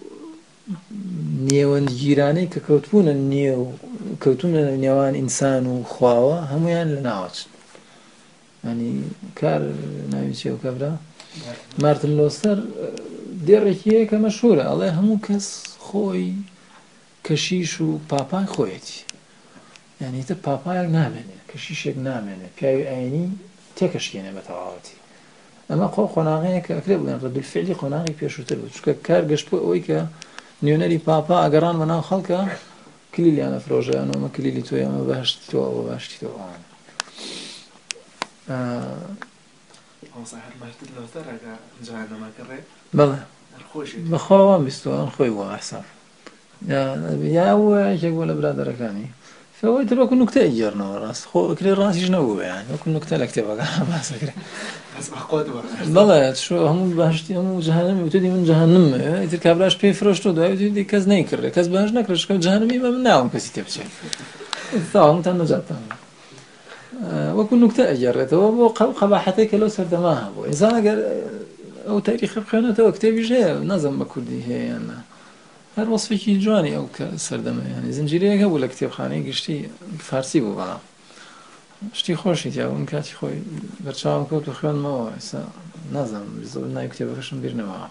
نێوەندگیرانەی کە کەوتبوونە نێو کەوتونە نێوان ئینسان و خواوە هەمویان لە ناوەچن. ینی کار ناوی چێ و کەبرا مارتن لۆستەر دێڕێکی هەیە کە مەشهوورە، ئەڵێ هەموو کەس خۆی کەشیش و پاپای خۆیەتی، یعنی تر پاپایەک نامێنێ، کەشیشێک نامێنێ، پیاوی ئاینی تێکەشکێنێ بە تەواوەتی. ئەمە خۆ قۆناغەیە کە ئەکرێ بڵێن ڕەدولفیعلی قۆناغی پێشووتر بوو، چونکە کار گەشت بۆ ئەوەی کە نوێنەری پاپا ئەگەڕان بەناو خەڵکە کلیلیانە فرۆژەیان ئەمە کلیلی تۆی ئەمە بەهشتی تۆ ئەوە باشتی تۆ ئەوان. بەڵێ بەخواوان بیستوان خۆی بووە ئەحساب یا یەکێک بۆ لە برادەرەکانی فەوەی تر وەکو نوکتە ئەگێڕنەوە ڕاست خۆ ئەکرێ ڕاستیش نەبوو یان وەکو نوکتە لە کتێبەکان باسەکرێ. بەڵێ هەموو باشتی هەموو جەهەنەمی وتدی من جەهەنەمە ئیتر کابراش پێی فرۆشتۆ دوای وتدی کەس نەیکردێ کەس باش نەکرێت چکە جەهەنەمی بە من ناوم کەسی تێ بچێت هەمووتان نەجاتتان وەکو نوکتە ئەگێڕێتەوە بۆ قەباحەتەی کە لەو سەردەما هەبوو. ئینسان ئەگەر ئەو تاریخی بخوێنێتەوە کتێبیش هەیە نەزانم بە کوردی هەیە یان نا، هەر وەسفێکی جوانی ئەو کە سەردەمە ینی زنجیرەیەک هەبوو لە کتێبخانەی گشتی فارسی بوو بەڵام شتی خۆشی تیا بوو. من کاتی خۆی بەرچاوم کەوت و خوێنمەوە ئێستا نازانم زۆر ناوی کتێبەکەشم بیر نەماوە.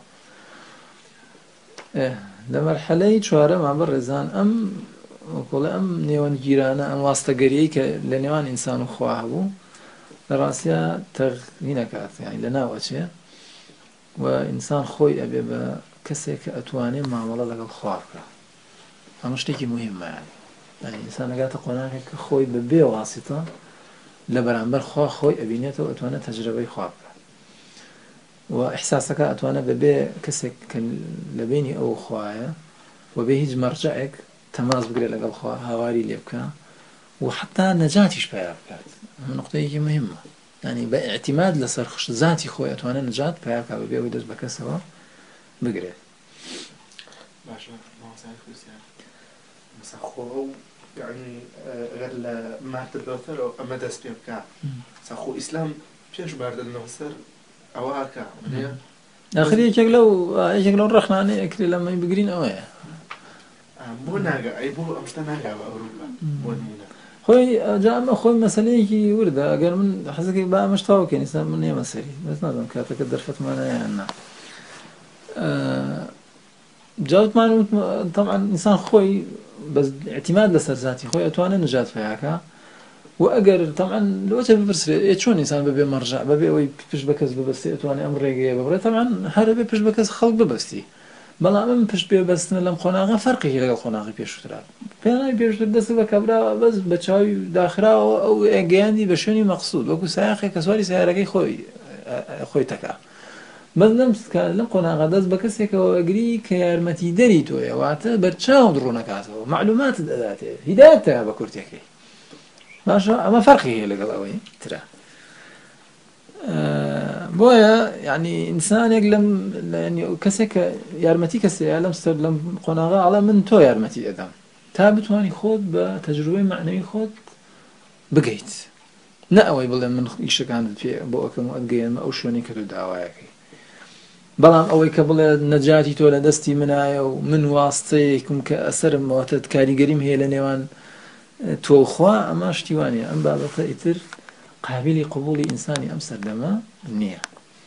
لە مەرحەلەی چوارەما بەڕێزان ئەم وەکوڵێ ئەم نێوەندگیرانە ئەم واستەگەریەی کە لە نێوان ئینسان و خوا هەبوو لە ڕاستیە تەغییر نەکات یانی لەناو ئەچێ و ئینسان خۆی ئەبێ بە کەسێک کە ئەتوانێ مامەڵە لەگەڵ خوا بکات. ئەمە شتێکی موهیممە ینی ینی ئینسان ئەگاتە قۆناغێک کە خۆی بە بێ واسیتە لە بەرامبەر خوا خۆی ئەبینێتەوە ئەتوانێت تەجربەی خوا بکات و ئیحساسەکە ئەتوانێت بەبێ کەسێک کە لە بینی ئەو خوایە و بێ هیچ مەرجەعێک تەماس بگرێت لەگەڵ خوا هاواری لێ بکە و حتا نەجاتیش پیا بکات. ئەمە نقطەیەکی موهیممە ینی بە ئیعتیماد لەسەر ذاتی خۆی ئەتوانێت نەجات پیا بکات بەبێ ئەوەی دەست بە کەسەوە بگرێت. باشە ماوەسای خوسیان مثلا خۆ یعنی ئەگەر لە مارتن لۆتەر ئەمە دەست پێ بکە مثلا خۆ ئیسلام پێش باردنەوە سەر ئەوە هاکە آخر یەکێک لەو یەکێک لەو ڕەخنانەی ئەکرێ لەمەی بگرین ئەوەیە بۆ ناگە ئەی بۆ ئەم شتە ناگا بە ئەوروپا بۆ نمونە خۆی جا ئەمە خۆی مەسەلەیەکی وردە ئەگەر من حەزەکەی با ئەمەش تاوا بکەین ئێستا من نێمە سەری بەس نازانم کاتەکە دەرفەتمانە یان نا. جاوتمان طبعا ئینسان خۆی بەس اعتیماد لەسەر ذاتی خۆی ئەتوانێت نەجات پیاکە و ئەگەر طبعا لەوەتە بپرسرێت چۆن ئینسان بەبێ مەرجع بەبێ ئەوەی پشت بە کەس ببەستی ئەتوانێت ئەم ڕێگەیە ببڕێت طبعا هەر بێ پشت بە کەس خەڵک ببەستی بەڵام ئەم پشت پێ بەستنە لەم قۆناغە فەرقێکی لەگەڵ قۆناغی پێشووترا پێناوی پێشووتر دەست بە کەبراوە بەس بە چاوی داخراوە ئەو ئەگەیاندی بە شوێنی مەقسوود وەکو سایاقێک کە سواری سیارەکەی خۆی خۆی تەکا بەس لەم لەم قۆناغە دەست بە کەسێکەوە ئەگری کە یارمەتی دەری تۆیە واتە بەرچاوت ڕوونەکاتەوە معلوماتت ئەداتێ هیدایەت تەیە بە کورتەکەی باشە ئەمە فەرقی هەیە لەگەڵ ئەوەی ترە. بۆیە یعنی ئینسانێک لەم کەسێک کە یارمەتی کەسەیە لەم سەر لەم قۆناغا ئەڵێ من تۆ یارمەتی ئەدەم تا بتوانی خۆت بە تەجروبەی معنەوی خۆت بگەیت نە ئەوەی بڵێ من ئیشەکانت پێ بۆ ئەەکەم و ئەگەیەنمە ئەو شوێنی کە تۆ داوایەکەی بەڵام ئەوەی کە بڵێ نەجاتی تۆ لە دەستی منایە و من واستەیەکم کە ئەسەرم واتە کاریگەریم هەیە لە نێوان تۆ خوا ئەمە شتیوانە ئەم بابەتە ئیتر قابلی قبولی ئینسانی ئەم سەردەمە نییە.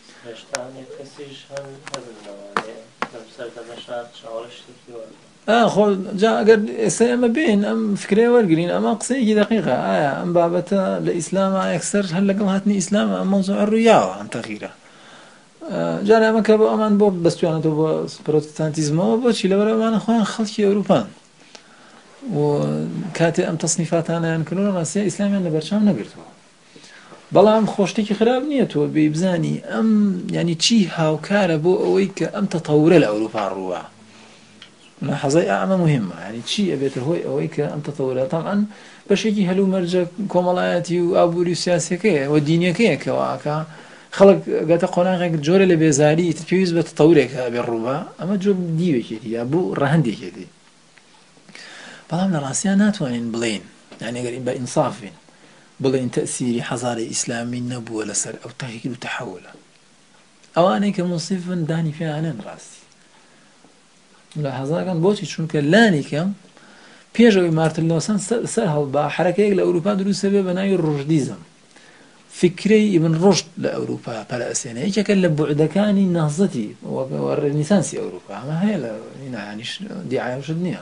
خۆ جا ئەگەر ئێستا ئەمە بین ئەم فکرێ وەرگرین ئەمە قسەیەکی دقیقە ئایا ئەم بابەتە لە ئیسلامە یەکسەر هەر لەگەڵ هاتنی ئیسلامە ئەم مەوزوع ڕوویاوە ئەم تەغیرە جارە ئەمە کە بۆ ئەمان بۆ بەستوانێتەوە بۆ پرۆتستانتیزمەوە بۆچی لەبەر ئەمانە خۆیان خەڵکی ئەوروپان و کاتێ ئەم تەصنیفاتانیان کردووە ڕاستیە ئیسلامیان لە بەرچاو نەگرتووە. بەڵام خۆشتێکی خراپ نییە تۆ بێ بزانی ئەم ینی چی هاوکارە بۆ ئەوەی کە ئەم تەتەورە لە ئەوروپا ڕووە. حەزای ئەمە مهمە ینی چی ئەبێتە هۆی ئەوەی کە ئەم تەتەورە تەمەن بەشێکی هەلوو مەرجە کۆمەڵایەتی و ئابووری و سیاسەکەیە و دینیەکەیە کەواکە خەڵک گەتە قۆناغێک جۆرە لە بێزاری پێویست بە تەتەورێکە ئەبێ ڕووبە ئەمە جۆر دیوێکێتی یا بوو ڕەهەندێکێتی. بەڵام لە ڕاستیان ناتوانین بڵێن یعنی ئەگەر بە ئینسافین بڵێن تەسیری حەزارەی ئیسلامی نەبووە لەسەر ئەو تەغییر و تەحەولە ئەوانەی کە موسیفن دانی پێیانێن ڕاستی لە حەزاکان بۆچی چونکە لانێکم پێشەوەی مارتن لۆسەن سەر هەڵبا حرەکەیەک لە ئەوروپا دروستە بێ بە ناوی ڕۆژدیزم فکرەی ئیبن ڕۆشد لە ئەوروپا پەرەسێنە یەکێکە لە بوعدەکانی نەهزەتی ڕێنیسانسی ئەوروپا ئەمە هەیە لە ینیش دیعایەشت نییە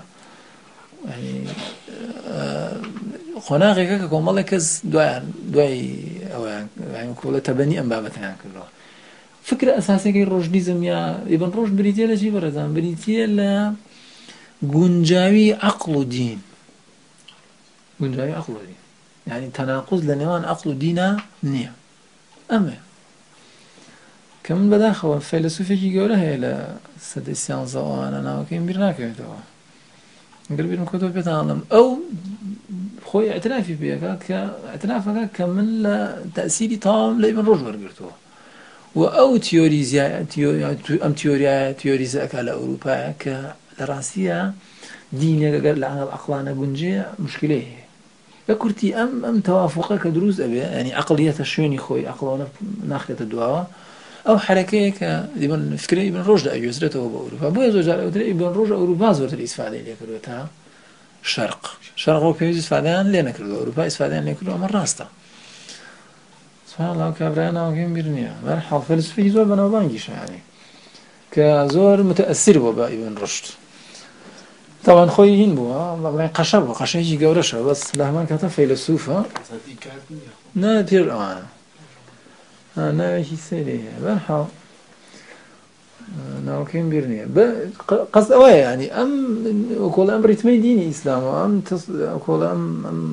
خۆناغێکە کە کۆمەڵێک کەس دوایان دوای ئەویان کۆڵە تەبەنی ئەم بابەتیان کردەوە. فکرە ئەساسەکەی ڕۆژدیزم یا ئیبن ڕۆشد بریتیە لە چی بەڕێزان بریتیە لە گونجاوی عەقڵ و دین گونجاوی عەقڵ و دین یعنی تەناقوز لە نێوان عەقڵ و دینە نییە. ئەمێ کە من بەداخەوە فەیلسوفێکی گەورە هەیە لە سەدەی سیانزەوانە ناوەکەیم بیر ناکەوێتەوە گەر بیرم کۆتەوە پێتانڵم ئەو خۆی ئەترافی پێەکە کە ئەترافەکە کە من لە تەسیری تاوام لە ئیبن ڕۆشد وەرگرتووە و ئەو تیۆریزیە ئەم تیۆریایە تیۆریزەکە لە ئەوروپایە کە لە ڕاستیە دینێک ئەگەر لە عەقڵانە گونجێ موشکلەی هەیە بە کورتی ئەم ئەم تەوافوقە کە دروست ئەبێ ینی عەقڵیەتە شوێنی خۆی عەقڵەوە ناخرێتە دواوە ئەو حرەکەیە کە فکرەی ئیبن ڕۆشد ئەگوێزرێتەوە بە ئەوروپا بۆیە زۆر جار ئەوترێ ئیبن ڕۆشد ئەوروپا زۆرتر ئیسفادەی لێ کردووە تا شەرق شەرق پێویست ئیسفادەیان لێ نەکردووە ئەوروپا ئیسفادەیان لێ کردووە ئەمە ڕاستە. سوبحان الله کابرایان ناوەکەیم بیر نییە بەرحاڵ فەلسفەی زۆر بەناوبانگیشە یعنی کە زۆر متەئەسیر بووە بە ئیبن ڕۆشد تاوان خۆی هین بووە بەڵێن قەشە بووە قەشەیەکی گەورەشە بەس لە هەمان کاتە فەیلسوفە نا پێر ئەوانە ناوێکی سەیری هەیە بەرحاڵ ناوەکەیم بیر نییە قەس ئەوەیە ینی ئەم کۆڵە ئەم ڕیتمەی دینی ئیسلامەوە ئەم کۆڵە ئەم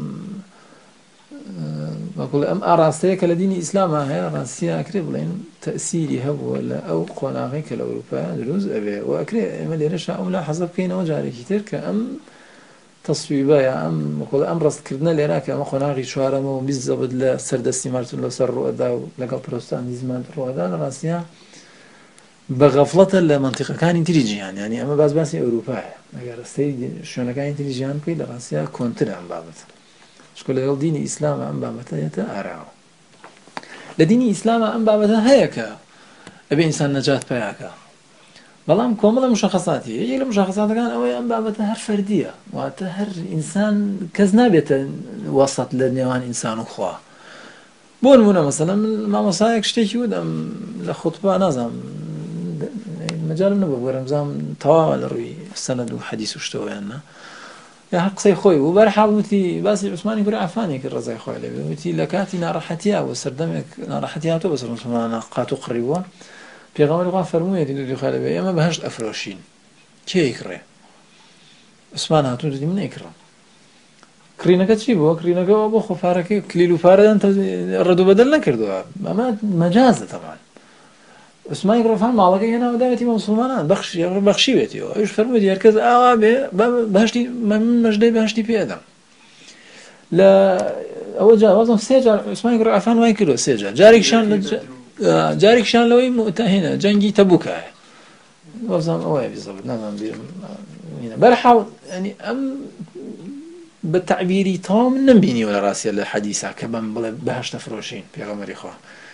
بەڵێ ئەم ئاراستەیە کە لە دینی ئیسلامە هەیە ڕاستیە ئەکرێ بڵێن تەسیری هەبووە لە ئەو قۆناغی کە لە ئەوروپا دروست ئەبێ و ئەکرێ ئێمە لێرەشە ئەو لا حەزە بکەینەوە جارێکی تر کە ئەم تەسویبە ئەم کۆڵە ئەم ڕستکردنە لێرە کە ئەمە قۆناغی چوارەمە و بیست زەبد لە سەردەستی مارتن لۆسەر ڕوئەدا و لەگەڵ پرۆتستانتیزمان ڕوئەدا لە ڕاستیە بە غەفڵەتە لە مەنتیقەکانی تری جیهان ینی ئەمە باس باسی ئەوروپایە ئەگەر ڕستەی شوێنەکانی تری جیهان بکەی لە ڕاستیە کۆنترە ئەم بابەتە شکۆ لەگەڵ دینی ئیسلامە ئەم بابەتەیەتە ئاراوە لە دینی ئیسلامە ئەم بابەتە هەیە کە ئەبێ ئینسان نەجات پەیاکە بەڵام کۆمەڵە مشەخەساتی یەک لە مشەخەساتەکان ئەوەیە ئەم بابەتە هەر فەردیە واتە هەر ئینسان کەس نابێتە وەسەط لە نێوان ئینسان و خوا بۆ نمونە مەسەلەن من مامۆسایەک شتێکی وتم لە خوتبە نازانم مەجالم نەبوو بۆ رەمزان تەواوە لە ڕووی سەنەد و حەدیث و شتەوەیانە یا هەر قسەی خۆی و بەرحاڵ وتی باسی عوسمانی کوڕی عەفانی کرد ڕەزای خۆی لێبێ وتی لە کاتی ناڕەحەتیا بۆ سەردەمێک ناڕەحەتی هاتووە بەسەر موسڵمانانە قات و قڕی بووە پێغەمبەری خوا فەرموویەتی دوودی خوا لێبێ ئێمە بەهەشت ئەفرۆشین کێ ئەیکڕێ عوسمان هاتوو وتی من ئەیکڕم کڕینەکە چی بووە کڕینەکەەوە بۆ خۆپارەکەی کلیل و پارەدان ڕەدوبەدەل نەکردووە ئەمە مەجازە تەمان عوسمانی کوڕی ماڵەکەی هێناوە داوێتی مسلمانان بەخشیوێتیەوە ئەوش فەرموویەتی هەرکەس ئاوا بێ بەهەشتی من مەژدەی بەهەشتی پێدەم لە ئەوە جاوازم سێ جار عوسمانی کوڕی عەفان وای کردووە سێ جار جارێکیشان جارێکیشان لەوەی هێنە جەنگی تەبووکایە وەزام ئەوەیە بیزەبت نازانم بیرم بەرحاڵ ینی ئەم بە تەعبیری تەواو من نەمبینیوە لە ڕاستیە لە حەدیثا کە بەم بڵێ بەهەشتە فرۆشین پێغەمبەری خوا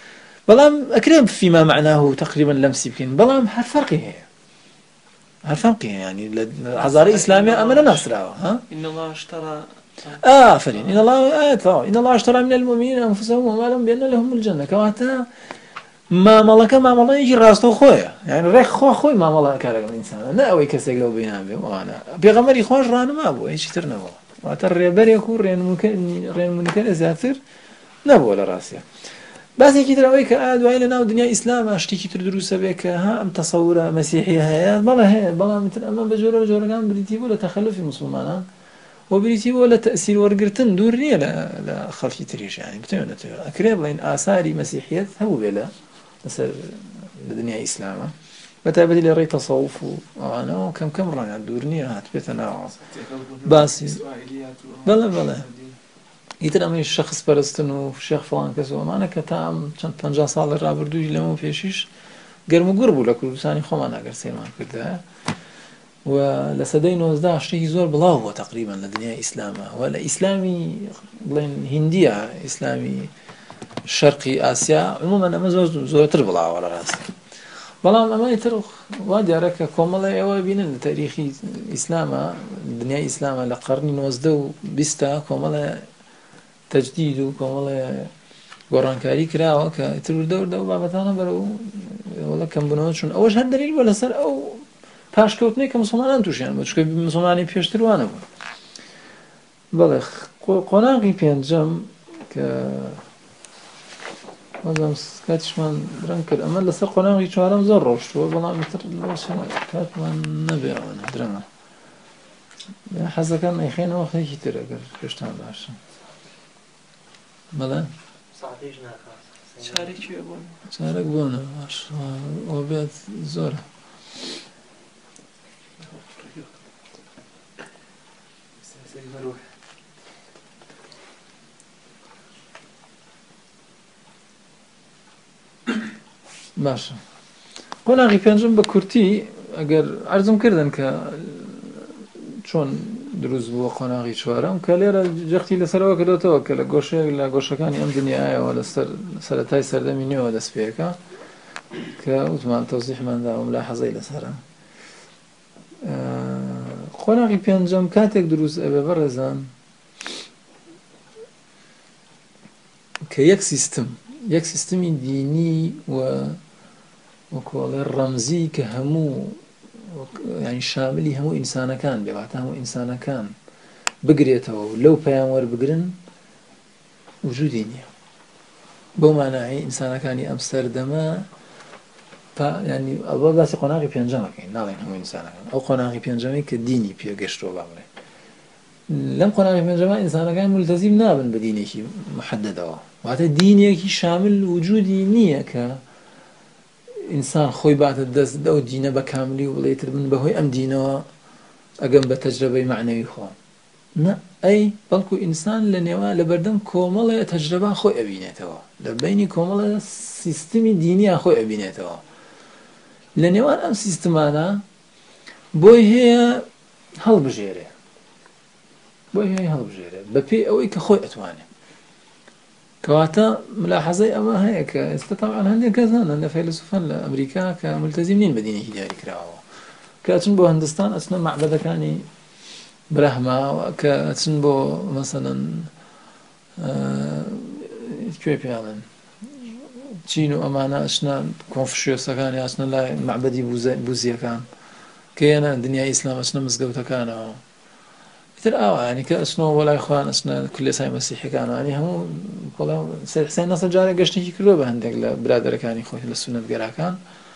بلام أكرم فيما معناه تقريبا لمسي بكين بلام هر فرقي هي هر فرقي يعني هزار إسلامية أمنا نصرة ها إن الله اشترى آه فرين إن الله آه إن الله اشترى من المؤمنين أنفسهم وأموالهم بأن لهم الجنة كواتا ما ملك ما ملك يجي راسته خويا يعني ريخ خو خوي ما ملك هذا الإنسان لا أوي كسر لو بينام به وأنا بيغمر يخوش رانا ما أبو إيش ترنا بو واتر بريكو رين ممكن رين ممكن زاتر نبو ولا راسي بس هيك ترى ويك قاعد وإلنا ودنيا إسلام أشتكي تدرس بك ها أم تصورة مسيحية هي بلا هي بلا مثل أما بجورة جورة كان بريتي ولا تخلف المسلمان وبريتي ولا تأثير ورقرتن دورني لا لا خلفي تريش يعني بتمنى أكرم لين آثار مسيحية هو بلا مثل الدنيا إسلام متى بدي لي تصوف وأنا كم كم راني دورني هات بيتنا بس بلا بلا يتر أمي الشخص برستن وشيخ فلان كسو ما أنا كتام كان بنجا صال الرابردو لما فيشيش قرمو قربو لكل ثاني خو ما نقدر سيرمان كده ولسدين وزدا شيء زور بلا هو تقريبا لدنيا إسلامه ولا إسلامي بلين هندية إسلامي شرقي آسيا عموما أنا زور زور تربلا ولا راسي بلا ما يتر وادي أراك كملا أو بين تاريخي إسلامه الدنيا إسلامه لقرن نوزدو بيستا كملا تجديد وكمال قرآن كراوة كتر دور دور بابتانا برو ولا كم بنوشون أوش هالدليل ولا صار أو باش كوتني كمسلمان توش يعني بس كمسلماني بيشتروا أنا بلخ قناعي بينجم ك مازم سكتش من درنكر أما لسه قناعي شو عالم زرّش شو والله مثل لو شنو كات من نبي أنا درنا حاسة كان يخين وقت هيك ترى كرشتان داشتن بله صعديش ناخذ شارك شو يبون شارك بونه ماش وبيت زوره باشه قناعي پێنجم بە کورتی ئەگەر عەرزم کردن کە چۆن دروست بووە قۆناغی چوارەم کە لێرە جەختی لەسەرەوە کردوتەوە کە لە گۆشەیەک لە گۆشەکانی ئەم دنیایەوە لەسەر سەرەتای سەردەمی نوێەوە دەست پێەکە کە وتمان تەوزیحماندا و ملاحەزەی لەسەرە قۆناغی پێنجەم کاتێک دروست ئەبێ بەڕێزان کە یەک سیستم یەک سیستمی دینی و وەکوڵێ ڕەمزی کە هەموو يعني شاملی هەموو ئینسانەکان بێواتە هەموو ئینسانەکان بگرێتەوە و لەو پەیام وەربگرن وجودی نییە بەو مانای ئینسانەکانی ئەم سەردەمە ینی ئەوە باسی قۆناغی پێنجەمەکەین ناڵێن هەموو ئینسانەکان ئەو قۆناغی پێنجەمەی کە دینی پێگەشتەوە باڵێ لەم قۆناغی پێنجەمە ئینسانەکان مولتەزیم نابن بە دینێکی محەددەوە واتە دینێکی شامل وجودی نییە کە ئینسان خۆی باتە دەست ئەو دینە بە کاملی و بڵێتر من بەهۆی ئەم دینەوە ئەگەم بە تەجربەی معنەوی خۆم نە ئەی بەڵکو ئینسان لە نێوان لە بەردەم کۆمەڵێ تەجربە خۆی ئەبینێتەوە لە بینی کۆمەڵە سیستمی دینیە خۆی ئەبینێتەوە لە نێوان ئەم سیستمانە بۆی هەیە هەڵبژێرێ بۆی هەیە هەڵبژێرێ بەپێی ئەوەی کە خۆی ئەتوانێت کەواتە ملاحەزەی ئەمە هەیە کە ئێستا تەبعاً هەندێک کەس هەن لە فەیلسوفان لە ئەمریکا کە مولتەزیم نین بە دینێکی دیاری کراوەوە کە ئەچن بۆ هەندستان ئەچنە مەعبەدەکانی برەهما کە ئەچن بۆ مەسەڵەن کوێ پێڵێن چین و ئەمانە ئەچنە کۆنفوشیۆسەکانی ئەچنە لای مەعبەدی بوزیەکان کە هێنە دنیای ئیسلام ئەچنە مزگەوتەکانەوە تر ئاوانی کە ئەچنەوە وەلای خۆیان ئەچنە کلێسای مەسیحیەکانەوانی هەموو سەید حوسێن نەسر جارێک گەشتێکی کردووە بە هەندێک لە برادەرەکانی خۆی لە سونەتگەرەکان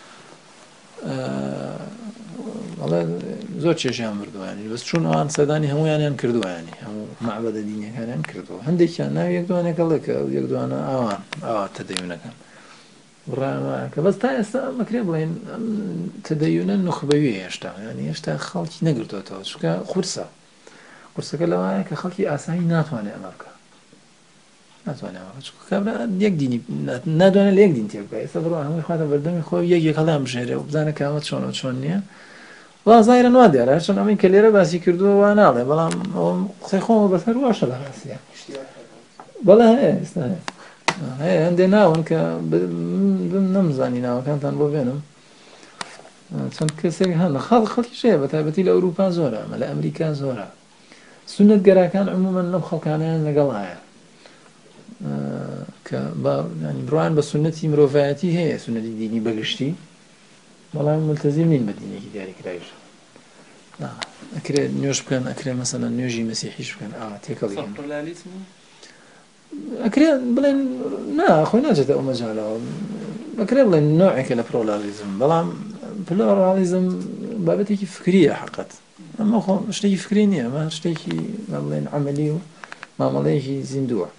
وەڵێ زۆر چێژیان بردووانی بەس چوون ئەوان سەردانی هەموویانیان کردووانی هەموو مەعبەدە دینیەکانیان کردووە هەندێکیان ناوی یەک دوانێکەڵێ کە یەک دوانە ئاوان ئاوا تەدەیونەکەن ڕایەوە کە بەس تا ئێستا مەکرێ بڵێن تەدەیونە نوخبەویە هێشتا ینی هێشتا خەڵکی نەگرتووەتەوە چونکە قورسە قورسەکە لەوایە کە خەڵکی ئاسایی ناتوانێت ئەمە بکە ناتوانێت ئەمە بکە کابرا یەک دینی ناتوانێت لە یەک دین تێ بکات ئێستا بڕۆ هەمووی خواتە بەردەمی خۆی یەک یەک هەڵیان بژێرێ و بزانە کە ئەمە چۆنە چۆن نییە وڵا زایرە نوا دیارە هەرچەند ئەمەی کە لێرە باسی کردووە وا ناڵێ بەڵام قسەی خۆمە بەسەر واشە لە ڕاستیە بەڵێ هەیە ئێستا هەیە هەیە هەندێ ناون کە نەمزانی ناوەکانتان بۆ بێنم چەند کەسێک هەن خەڵ خەڵکیش هەیە بە تایبەتی لە ئەوروپا زۆرە ئەمە لە ئەمریکا زۆرە سونەت گەراکان عمومەن لەم خەڵکانیان لەگەڵ هەیە کە بڕوان بە سونەتی مرۆڤایەتی هەیە سونەتی دینی بەگشتی بەڵام ملتەزیم نین بە دینێکی دیاریکراویش ئەکرێت نوێژ بکەن ئەکرێت مەسەڵەن نوێژی مەسیحیش بکەن ئا تێکەڵین ئەکرێت بڵێن نا خۆی ناچێتە ئەو مەجالەوە ئەکرێت بڵێن نوعێکە لە پلۆرالیزم بەڵام پلۆرالیزم بابەتێکی فکریە حەقەت ئەمە خۆ شتێکی فکری نییە ئەمە شتێکی بڵێن عەمەلی و مامەڵەیەکی زیندووە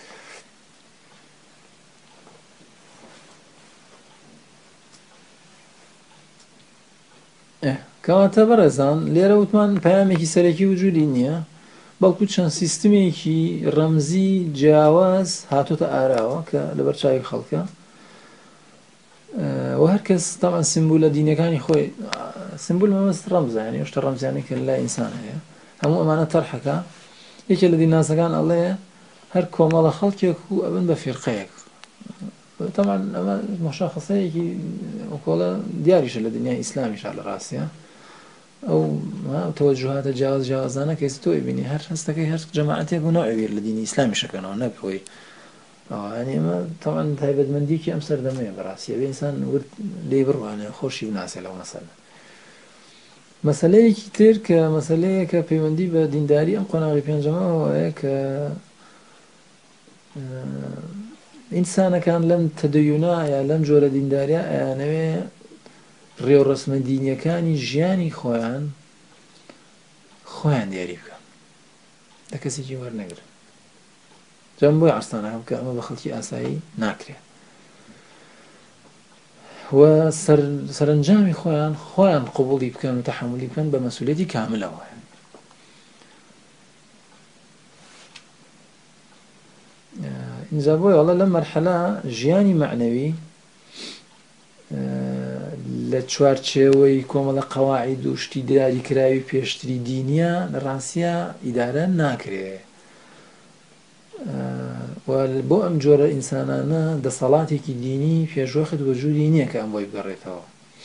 کەواتە بەڕێزان لێرە وتمان پەیامێکی سەرەکی وجودی نییە بەڵکو چەند سیستمێکی ڕەمزی جیاواز هاتوۆتە ئاراوە کە لەبەر چاوی خەڵکە و هەر کەس تەمان سمبولە دینەکانی خۆی سمبول مەبەست ڕەمزە یعنی شتە ڕەمزیانەی کە لای ئینسان هەیە هەموو ئەمانە تەرحەکە یەکێ لە دیناسەکان ئەڵێ هەر کۆمەڵە خەڵکێک و ئەبن بە فیرقەیەک تەمان ئەمە مەشاخصەیەکی وەکۆڵە دیاریشە لە دنیای ئیسلامیشا لە ڕاستیە ئەو تەوەجوهاتە جیاواز جیاوازانە کەس تۆی بینی هەر هەستەکەی هەر جەماعەتێک و نوعێ لە دینی ئیسلامی شەکەنەوە نەک خۆی ئەوانێ ئەمە تەمان تایبەتمەندیکی ئەم سەردەمەیە بەڕاستی ئەوێ ئینسان ورد لێی بڕوانێ خۆشی بناسێ لەو مەسەلە مەسەلەیەکی تر کە مەسەلەیە کە پەیوەندی بە دینداری ئەم قۆناغی پێنجەمەوەیە کە ئینسانەکان لەم تەدەیونا یا لەم جۆرە دینداریە ئەیانەوێ ڕێوڕەسمە دینیەکانی ژیانی خۆیان خۆیان دیاری بکەن لە کەسێکی وەرنەگرن جام بۆی عەرزتانەکەم کە ئەمە بە خەڵکی ئاسایی ناکرێت و سەرنجامی خۆیان خۆیان قبوڵی بکەن و تەحملی بکەن بە مەسئولیەتی کاملەوە اینجا بۆی وەڵا لەم مەرحەلە ژیانی مەعنەوی لە چوارچێوەی کۆمەڵە قەواعید و شتی دیاریکراوی پێشتری دینیە لە ڕاستیە ئیدارە ناکرێت بۆ ئەم جۆرە ئینسانانە دەسەڵاتێکی دینی پێشوەخت وەجودی نییە کە ئەم بۆی بگەڕێتەوە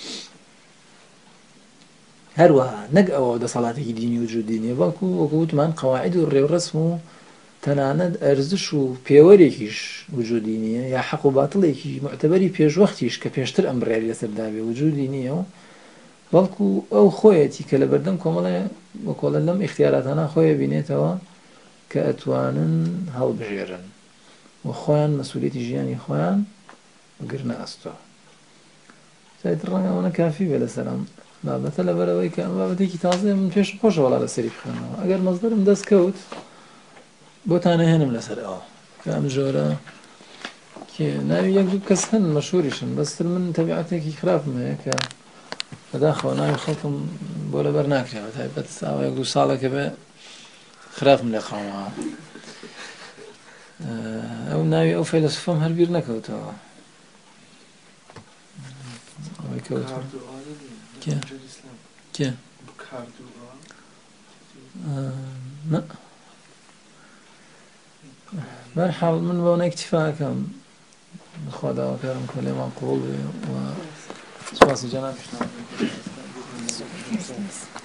هەروەها نەک ئەوە دەسەڵاتێکی دینی وجودی نییە بەڵکو وەکو وتمان قەواعید و ڕێوڕەسم و تەنانەت ئەرزش و پێوەرێکیش وجودی نییە یا حەق و باتڵێکی معتەبەری پێشوەختیش کە پێشتر ئەم بڕیاری لەسەردابێ وجودی نییە و بەڵکو ئەو خۆیەتی کە لە بەردەم کۆمەڵێ وەکۆڵە لەم ئیختیاراتانە خۆیە بینێتەوە کە ئەتوانن هەڵبژێرن و خۆیان مەسئولیەتی ژیانی خۆیان گرنە ئەستۆ سایت ڕەنگە ئەوەنە کافی بێ لەسەرم بابەتە لەبەرەوەی کە ئەم بابەتێکی تازەیە من پێش خۆشە وەڵا لەسەری بخوێنەوە ئەگەر مەزدەرم دەست کەوت بۆتانە هێنم لەسەر ئەوە کە ئەم جۆرە ناوی یەک دوو کەس هەن مەشهوریشن بەستر من تەبیعەتێکی خراپم هەیە کە بەداخەوە ناوی خەڵکم بۆ لەبەر ناکرێەوە تایبەت ئاوا یەک دوو ساڵێکە بێ خراپم لێ خەڵمەوە ئەو ناوی ئەو فەیلسوفەم هەر بیر نەکەوتەوە ئەوەی کەوتووە کێ کێ نە بەرحاڵ من بەوەنە اکتیفاکەم خوا داواکارم کە لێمان قوڵ بێ و سوپاسی جەناب